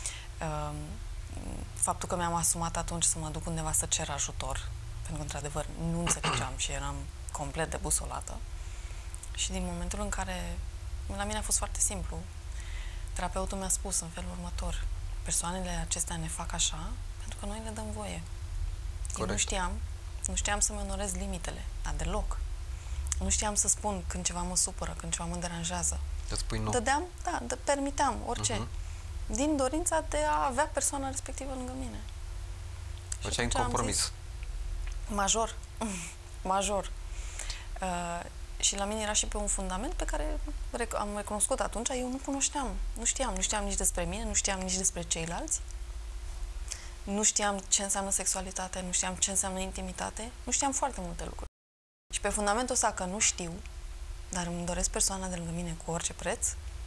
Faptul că mi-am asumat atunci să mă duc undeva să cer ajutor, pentru că, într-adevăr, nu înțelegeam și eram complet debusolată. Și din momentul în care, la mine a fost foarte simplu, terapeutul mi-a spus în felul următor: persoanele acestea ne fac așa pentru că noi le dăm voie. Eu nu știam să-mi onorez limitele, dar deloc. Nu știam să spun când ceva mă supără, când ceva mă deranjează. Te spui nu. Dădeam, permiteam orice. Din dorința de a avea persoana respectivă lângă mine. Făceai un compromis. Major. Major. Și la mine era și pe un fundament pe care am recunoscut atunci, eu nu cunoșteam. Nu știam nici despre mine, nu știam nici despre ceilalți. Nu știam ce înseamnă sexualitate, nu știam ce înseamnă intimitate, nu știam foarte multe lucruri. Și pe fundamentul ăsta că nu știu, dar îmi doresc persoana de lângă mine cu orice preț,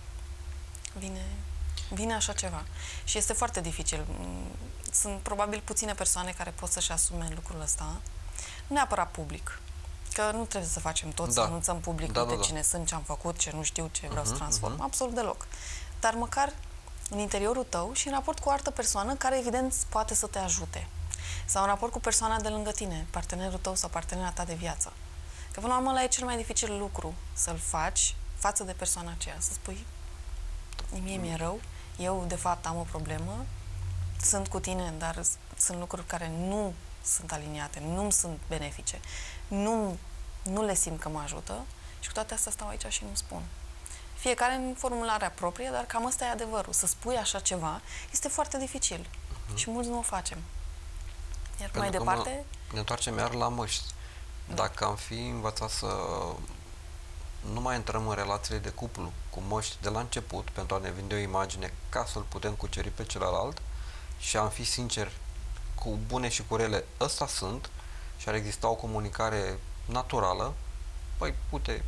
vine așa ceva. Și este foarte dificil. Sunt probabil puține persoane care pot să-și asume lucrul ăsta, nu neapărat public. Că nu trebuie să facem tot, să anunțăm public cine sunt, ce am făcut, ce nu știu, ce vreau să transform. Absolut deloc. Dar măcar în interiorul tău și în raport cu o altă persoană care, evident, poate să te ajute. Sau în raport cu persoana de lângă tine, partenerul tău sau partenera ta de viață. Că până la urmă ăla e cel mai dificil lucru să-l faci față de persoana aceea. Să spui, mie mi-e rău, eu de fapt am o problemă, sunt cu tine, dar sunt lucruri care nu sunt aliniate, nu sunt benefice, nu le simt că mă ajută și cu toate astea stau aici și nu spun. Fiecare în formularea proprie, dar cam ăsta e adevărul. Să spui așa ceva este foarte dificil și mulți nu o facem. Iar mai departe... Ne întoarcem iar la măști. Dacă am fi învățat să nu mai intrăm în relațiile de cuplu cu măști de la început pentru a ne vinde o imagine ca să-l putem cuceri pe celălalt și am fi sinceri cu bune și cu rele, ăsta sunt, și ar exista o comunicare naturală, păi, uite,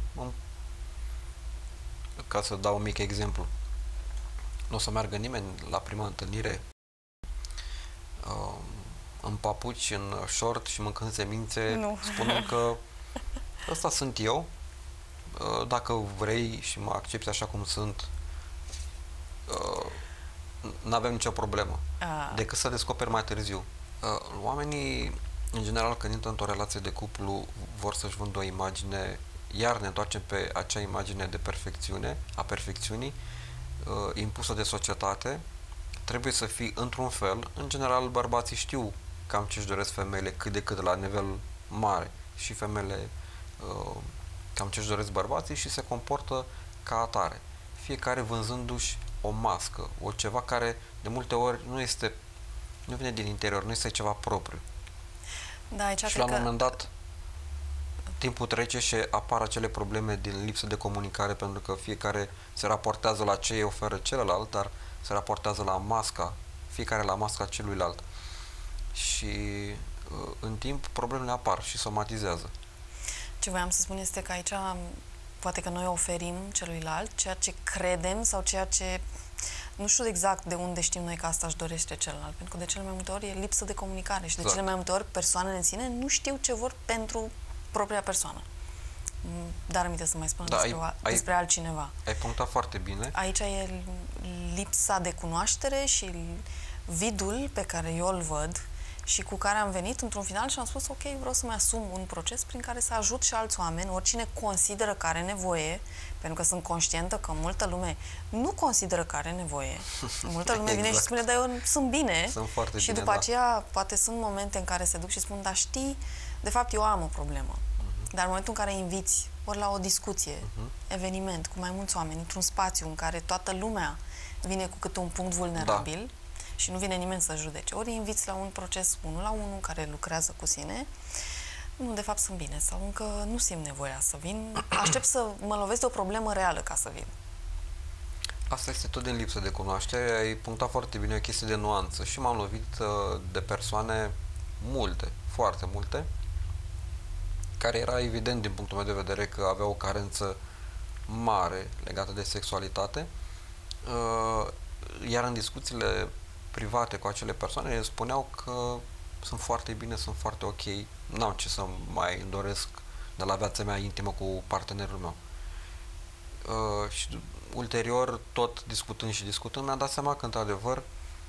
ca să dau un mic exemplu, nu o să meargă nimeni la prima întâlnire în papuci, în short și mâncând semințe, spunând că ăsta sunt eu, dacă vrei și mă accepti așa cum sunt, n-avem nicio problemă, decât să descoperi mai târziu. Oamenii, în general, când intră într-o relație de cuplu, vor să-și vândă o imagine, iar ne întoarcem pe acea imagine de perfecțiune, a perfecțiunii, impusă de societate. Trebuie să fii într-un fel. În general, bărbații știu cam ce-și doresc femeile, cât de cât la nivel mare, și femeile cam ce-și doresc bărbații și se comportă ca atare. Fiecare vânzându-și o mască, o ceva care de multe ori nu vine din interior, nu este ceva propriu. Da, aici și la un moment dat timpul trece și apar acele probleme din lipsă de comunicare, pentru că fiecare se raportează la ce îi oferă celălalt, dar se raportează la masca, fiecare la masca celuilalt. Și în timp problemele apar și somatizează. Ce voiam să spun este că aici poate că noi oferim celuilalt ceea ce credem sau ceea ce nu știu exact de unde știm noi că asta își dorește celălalt, pentru că de cele mai multe ori e lipsă de comunicare și de cele mai multe ori persoanele în sine nu știu ce vor pentru propria persoană. Dar aminte să mai spun despre altcineva. Ai punctat foarte bine. Aici e lipsa de cunoaștere și vidul pe care eu îl văd și cu care am venit într-un final și am spus, ok, vreau să-mi asum un proces prin care să ajut și alți oameni, oricine consideră că are nevoie, pentru că sunt conștientă că multă lume nu consideră că are nevoie. Multă lume vine și spune, dar eu sunt bine. Sunt foarte și bine, după aceea, poate sunt momente în care se duc și spun, dar știi, de fapt eu am o problemă. Dar în momentul în care inviți ori la o discuție, eveniment, cu mai mulți oameni, într-un spațiu în care toată lumea vine cu câte un punct vulnerabil, și nu vine nimeni să judece. Ori îi inviți la un proces 1-1 care lucrează cu sine, nu, de fapt sunt bine sau încă nu simt nevoia să vin, aștept să mă lovesc de o problemă reală ca să vin. Asta este tot din lipsă de cunoaștere. Ai punctat foarte bine o chestie de nuanță și m-am lovit de persoane multe, foarte multe, care era evident din punctul meu de vedere că aveau o carență mare legată de sexualitate, iar în discuțiile private cu acele persoane îmi spuneau că sunt foarte bine, sunt foarte ok, n-am ce să mai îmi doresc de la viața mea intimă cu partenerul meu. Și ulterior, tot discutând și discutând, mi-am dat seama că, într-adevăr,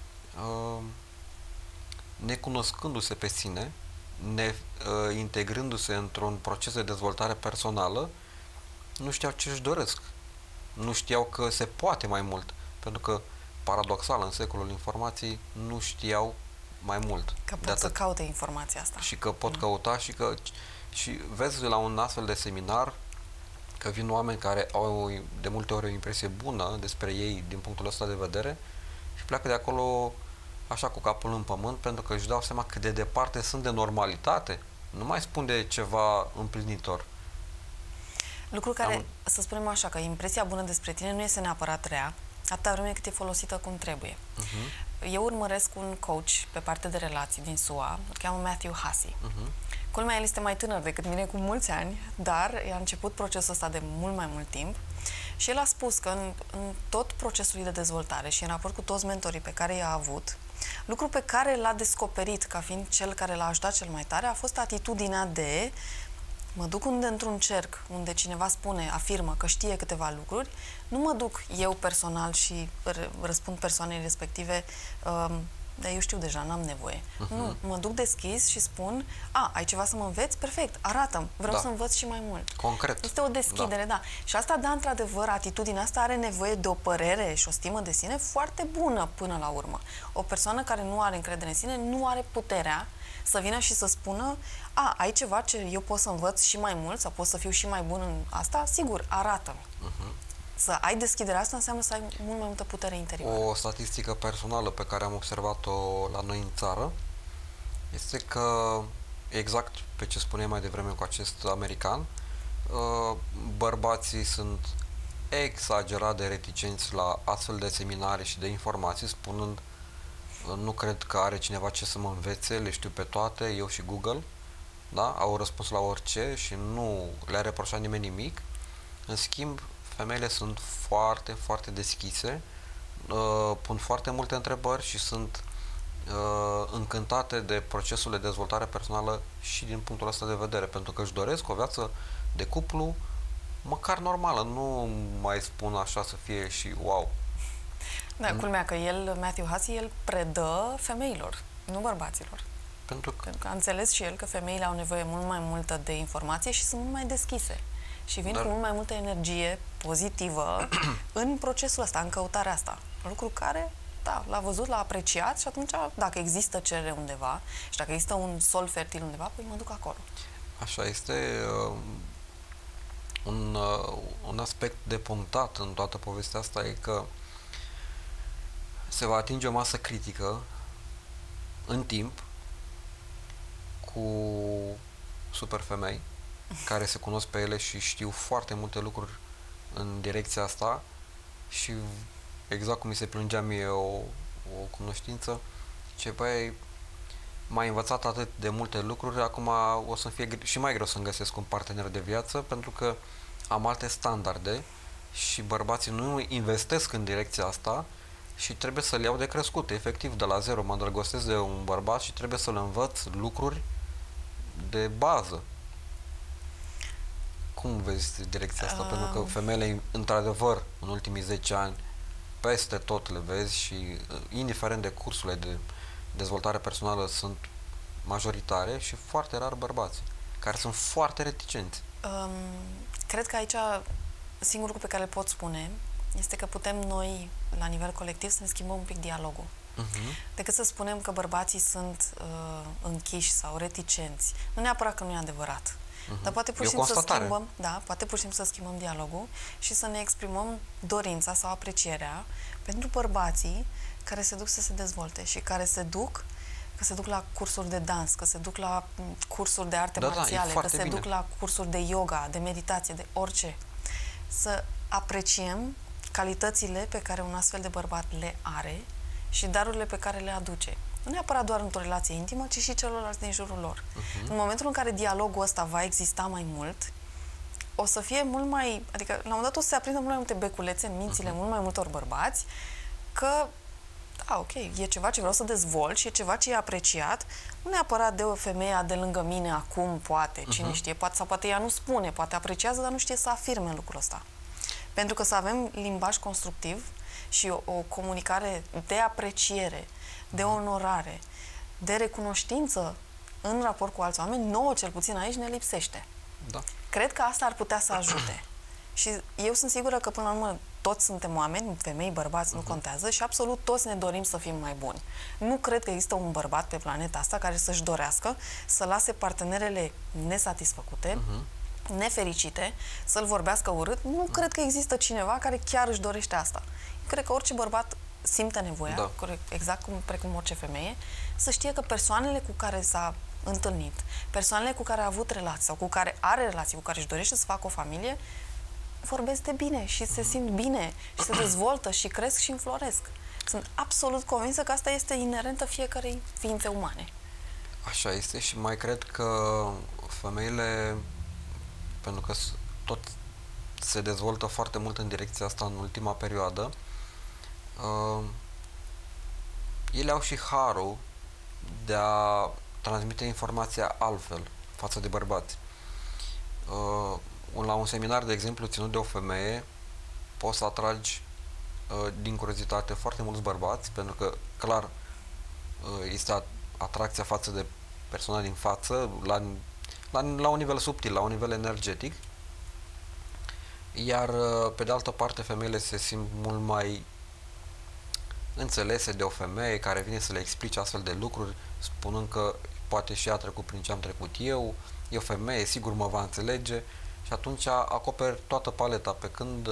necunoscându-se pe sine, integrându-se într-un proces de dezvoltare personală, nu știau ce își doresc. Nu știau că se poate mai mult. Pentru că, paradoxal, în secolul informației, nu știau mai mult. Că pot să caute informația asta. Și că pot căuta și vezi la un astfel de seminar că vin oameni care au de multe ori o impresie bună despre ei din punctul ăsta de vedere și pleacă de acolo așa cu capul în pământ pentru că își dau seama cât de departe sunt de normalitate. Nu mai spun de ceva împlinitor. Lucru care, să spunem așa, că impresia bună despre tine nu este neapărat rea, atâta vreme cât e folosită cum trebuie. Eu urmăresc un coach pe partea de relații din SUA, îl cheamă Matthew Hussey. Culmea, el este mai tânăr decât mine cu mulți ani, dar a început procesul ăsta de mult mai mult timp și el a spus că în tot procesul de dezvoltare și în raport cu toți mentorii pe care i-a avut, lucru pe care l-a descoperit ca fiind cel care l-a ajutat cel mai tare a fost atitudinea de mă duc într-un cerc unde cineva spune, afirmă că știe câteva lucruri, nu mă duc eu personal și răspund persoanei respective dar eu știu deja, n-am nevoie. Nu, mă duc deschis și spun, ai ceva să mă înveți? Perfect, arată-mi, vreau să învăț și mai mult. Concret. Este o deschidere, da. Și asta, da, într-adevăr, atitudinea asta are nevoie de o părere și o stimă de sine foarte bună până la urmă. O persoană care nu are încredere în sine nu are puterea să vină și să spună, ai ceva ce eu pot să învăț și mai mult sau pot să fiu și mai bun în asta? Sigur, arată-mi. Să ai deschiderea asta înseamnă să ai mult mai multă putere interioară. O statistică personală pe care am observat-o la noi în țară este că, exact pe ce spuneam mai devreme cu acest american, bărbații sunt exagerat de reticenți la astfel de seminare și de informații, spunând nu cred că are cineva ce să mă învețe, le știu pe toate, eu și Google, da? Au răspuns la orice și nu le-a reproșat nimeni nimic. În schimb, femeile sunt foarte, foarte deschise, pun foarte multe întrebări și sunt încântate de procesul de dezvoltare personală și din punctul ăsta de vedere, pentru că își doresc o viață de cuplu măcar normală, nu mai spun așa să fie și wow. Da, culmea că Matthew Hussey, el predă femeilor, nu bărbaților. Pentru că a înțeles și el că femeile au nevoie mult mai multă de informație și sunt mult mai deschise. Și vin cu mult mai multă energie pozitivă în procesul ăsta, în căutarea asta. Lucru care, da, l-a văzut, l-a apreciat și atunci, dacă există cerere undeva și dacă există un sol fertil undeva, păi mă duc acolo. Așa este un aspect de punctat în toată povestea asta e că se va atinge o masă critică în timp cu super femei care se cunosc pe ele și știu foarte multe lucruri în direcția asta și exact cum mi se plângea mie o cunoștință, ce băi, m-ai învățat atât de multe lucruri, acum o să fie și mai greu să-mi găsesc un partener de viață pentru că am alte standarde și bărbații nu investesc în direcția asta și trebuie să-l iau de crescut, efectiv, de la zero. Mă îndrăgostesc de un bărbat și trebuie să-l învăț lucruri de bază. Cum vezi direcția asta? Pentru că femeile, într-adevăr, în ultimii 10 ani, peste tot le vezi și, indiferent de cursurile de dezvoltare personală, sunt majoritare și foarte rar bărbați, care sunt foarte reticenți. Cred că aici singurul lucru pe care îl pot spune este că putem noi, la nivel colectiv, să ne schimbăm un pic dialogul. Decât să spunem că bărbații sunt închiși sau reticenți. Nu neapărat că nu e adevărat. Dar poate pur și simplu să schimbăm, poate pur și simplu să schimbăm dialogul și să ne exprimăm dorința sau aprecierea pentru bărbații care se duc să se dezvolte și care se duc la cursuri de dans, că se duc la cursuri de arte marțiale, că se duc la cursuri de yoga, de meditație, de orice. Să apreciem calitățile pe care un astfel de bărbat le are și darurile pe care le aduce. Nu neapărat doar într-o relație intimă, ci și celorlalți din jurul lor. În momentul în care dialogul ăsta va exista mai mult, o să fie mult mai... Adică, la un moment dat o să se aprindă mult mai multe beculețe în mințile mult mai multor bărbați, că, da, ok, e ceva ce vreau să dezvolt și e ceva ce e apreciat, nu neapărat de o femeie de lângă mine acum, poate, cine știe, poate, sau poate ea nu spune, poate apreciază, dar nu știe să afirme lucrul ăsta. Pentru că să avem limbaj constructiv și o comunicare de apreciere, de onorare, de recunoștință în raport cu alți oameni, nouă cel puțin aici ne lipsește. Da. Cred că asta ar putea să ajute. Și eu sunt sigură că, până la urmă, toți suntem oameni, femei, bărbați, nu contează, și absolut toți ne dorim să fim mai buni. Nu cred că există un bărbat pe planeta asta care să-și dorească să lase partenerele nesatisfăcute, nefericite, să-l vorbească urât. Nu cred că există cineva care chiar își dorește asta. Eu cred că orice bărbat simte nevoia, exact precum orice femeie, să știe că persoanele cu care s-a întâlnit, persoanele cu care a avut relații sau cu care are relații, cu care își dorește să facă o familie, vorbesc de bine și se simt bine și se dezvoltă și cresc și înfloresc. Sunt absolut convinsă că asta este inerentă fiecărei ființe umane. Așa este și mai cred că femeile, pentru că tot se dezvoltă foarte mult în direcția asta în ultima perioadă, ele au și harul de a transmite informația altfel față de bărbați. La un seminar, de exemplu, ținut de o femeie, poți să atragi din curiozitate foarte mulți bărbați, pentru că, clar, este atracția față de persoana din față, la un nivel subtil, la un nivel energetic, iar, pe de altă parte, femeile se simt mult mai înțelese de o femeie care vine să le explice astfel de lucruri, spunând că poate și ea a trecut prin ce am trecut eu, e o femeie, sigur mă va înțelege, și atunci acoperi toată paleta, pe când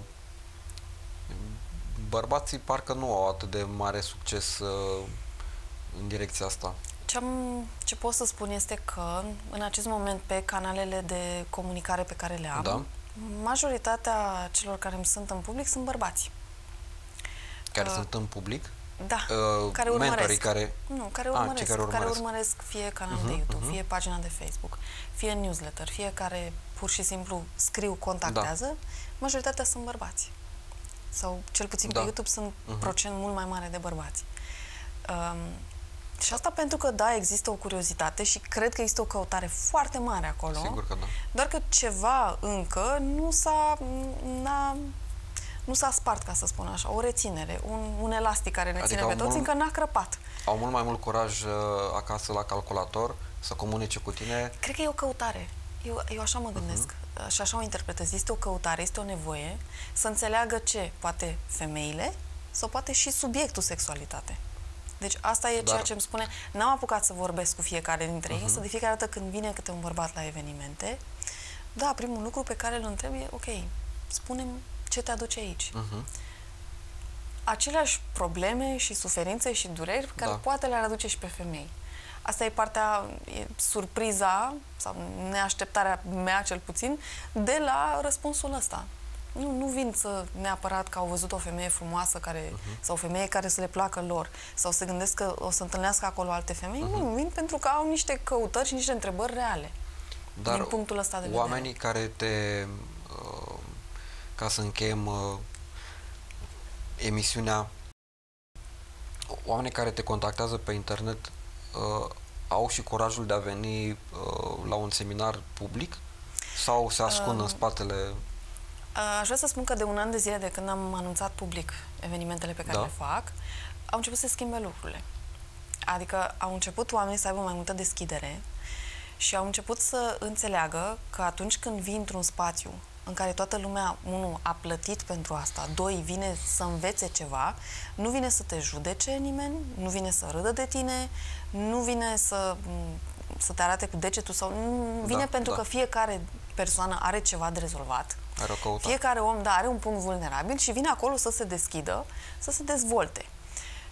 bărbații parcă nu au atât de mare succes în direcția asta. Ce pot să spun este că în acest moment pe canalele de comunicare pe care le am, majoritatea celor care îmi sunt în public sunt bărbați. Care sunt în public? Da, care urmăresc. Care urmăresc fie canalul de YouTube, fie pagina de Facebook, fie newsletter, fie care pur și simplu scriu, contactează, majoritatea sunt bărbați. Sau cel puțin pe YouTube sunt procent mult mai mare de bărbați. Și asta pentru că, da, există o curiozitate și cred că există o căutare foarte mare acolo. Sigur că da. Doar că ceva încă nu s-a spart, ca să spun așa, o reținere, un elastic care ne ține pe toți, încă n-a crăpat. Au mult mai mult curaj acasă la calculator să comunice cu tine? Cred că e o căutare. Eu așa mă gândesc și așa o interpretez. Este o căutare, este o nevoie să înțeleagă ce poate femeile sau poate și subiectul sexualitate. Deci asta e ceea ce îmi spune. N-am apucat să vorbesc cu fiecare dintre ei, însă de fiecare dată când vine câte un bărbat la evenimente, da, primul lucru pe care îl întreb e, ok, spune-mi ce te aduce aici. Aceleași probleme și suferințe și dureri care poate le-ar aduce și pe femei. Asta e surpriza sau neașteptarea mea, cel puțin, de la răspunsul ăsta. Nu vin neapărat că au văzut o femeie frumoasă sau o femeie care să le placă lor sau să gândesc că o să întâlnească acolo alte femei. Nu, vin pentru că au niște căutări și niște întrebări reale. Dar din punctul ăsta de vedere. Oamenii care ca să încheiem emisiunea, oamenii care te contactează pe internet au și curajul de a veni la un seminar public sau se ascund în spatele... Aș vrea să spun că de un an de zile de când am anunțat public evenimentele pe care le fac, au început să se schimbe lucrurile. Adică au început oamenii să aibă mai multă deschidere și au început să înțeleagă că atunci când vii într-un spațiu în care toată lumea, unu, a plătit pentru asta, doi, vine să învețe ceva, nu vine să te judece nimeni, nu vine să râdă de tine, nu vine să te arate cu degetul sau nu vine pentru că fiecare persoană are ceva de rezolvat. Fiecare om, are un punct vulnerabil și vine acolo să se deschidă, să se dezvolte.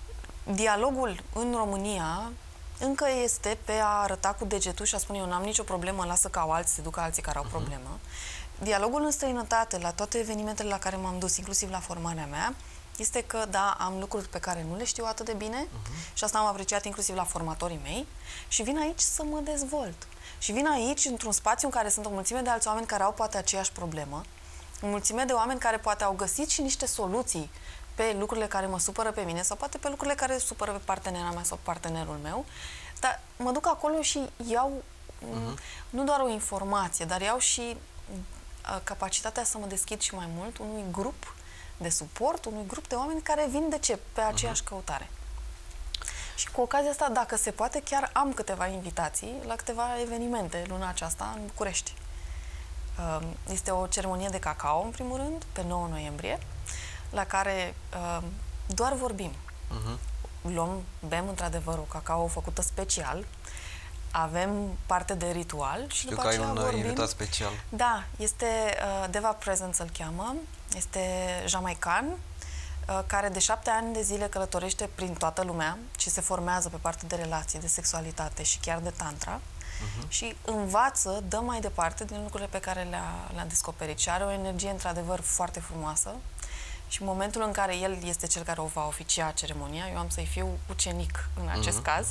Dialogul în România încă este pe a arăta cu degetul și a spune eu n-am nicio problemă, lasă ca alții se ducă alții care au problemă. Dialogul în străinătate, la toate evenimentele la care m-am dus, inclusiv la formarea mea, este că, da, am lucruri pe care nu le știu atât de bine și asta am apreciat inclusiv la formatorii mei și vin aici să mă dezvolt. Și vin aici, într-un spațiu în care sunt o mulțime de alți oameni care au poate aceeași problemă, o mulțime de oameni care poate au găsit și niște soluții pe lucrurile care mă supără pe mine sau poate pe lucrurile care supără pe partenera mea sau partenerul meu, dar mă duc acolo și iau nu doar o informație, dar iau și capacitatea să mă deschid și mai mult unui grup de suport, unui grup de oameni care vin de ce? Pe aceeași căutare. Și cu ocazia asta, dacă se poate, chiar am câteva invitații la câteva evenimente luna aceasta în București. Este o ceremonie de cacao, în primul rând, pe 9 noiembrie, la care doar vorbim. Bem, într-adevăr, o cacao făcută special, avem parte de ritual și după aceea vorbim. Știu că ai un invitat special. Da, este Deva Presence îl cheamă, este jamaican, care de 7 ani de zile călătorește prin toată lumea și se formează pe partea de relații, de sexualitate și chiar de tantra și învață, dă mai departe din lucrurile pe care le-a descoperit și are o energie într-adevăr foarte frumoasă și în momentul în care el este cel care o va oficia ceremonia, eu am să-i fiu ucenic în acest caz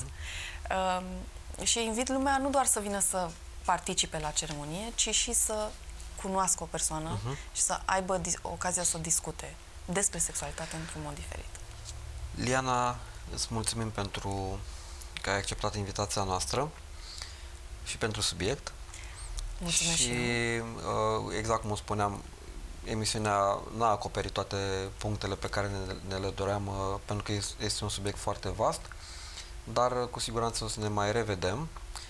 și invit lumea nu doar să vină să participe la ceremonie, ci și să cunoască o persoană și să aibă ocazia să discute despre sexualitate într-un mod diferit. Liana, îți mulțumim pentru că ai acceptat invitația noastră și pentru subiect. Mulțumesc și exact cum spuneam, emisiunea n-a acoperit toate punctele pe care ne le doream, pentru că este un subiect foarte vast, dar cu siguranță o să ne mai revedem.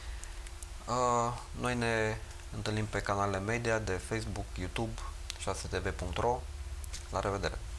Noi ne întâlnim pe canalele media de Facebook, YouTube, 6tv.ro. La revedere!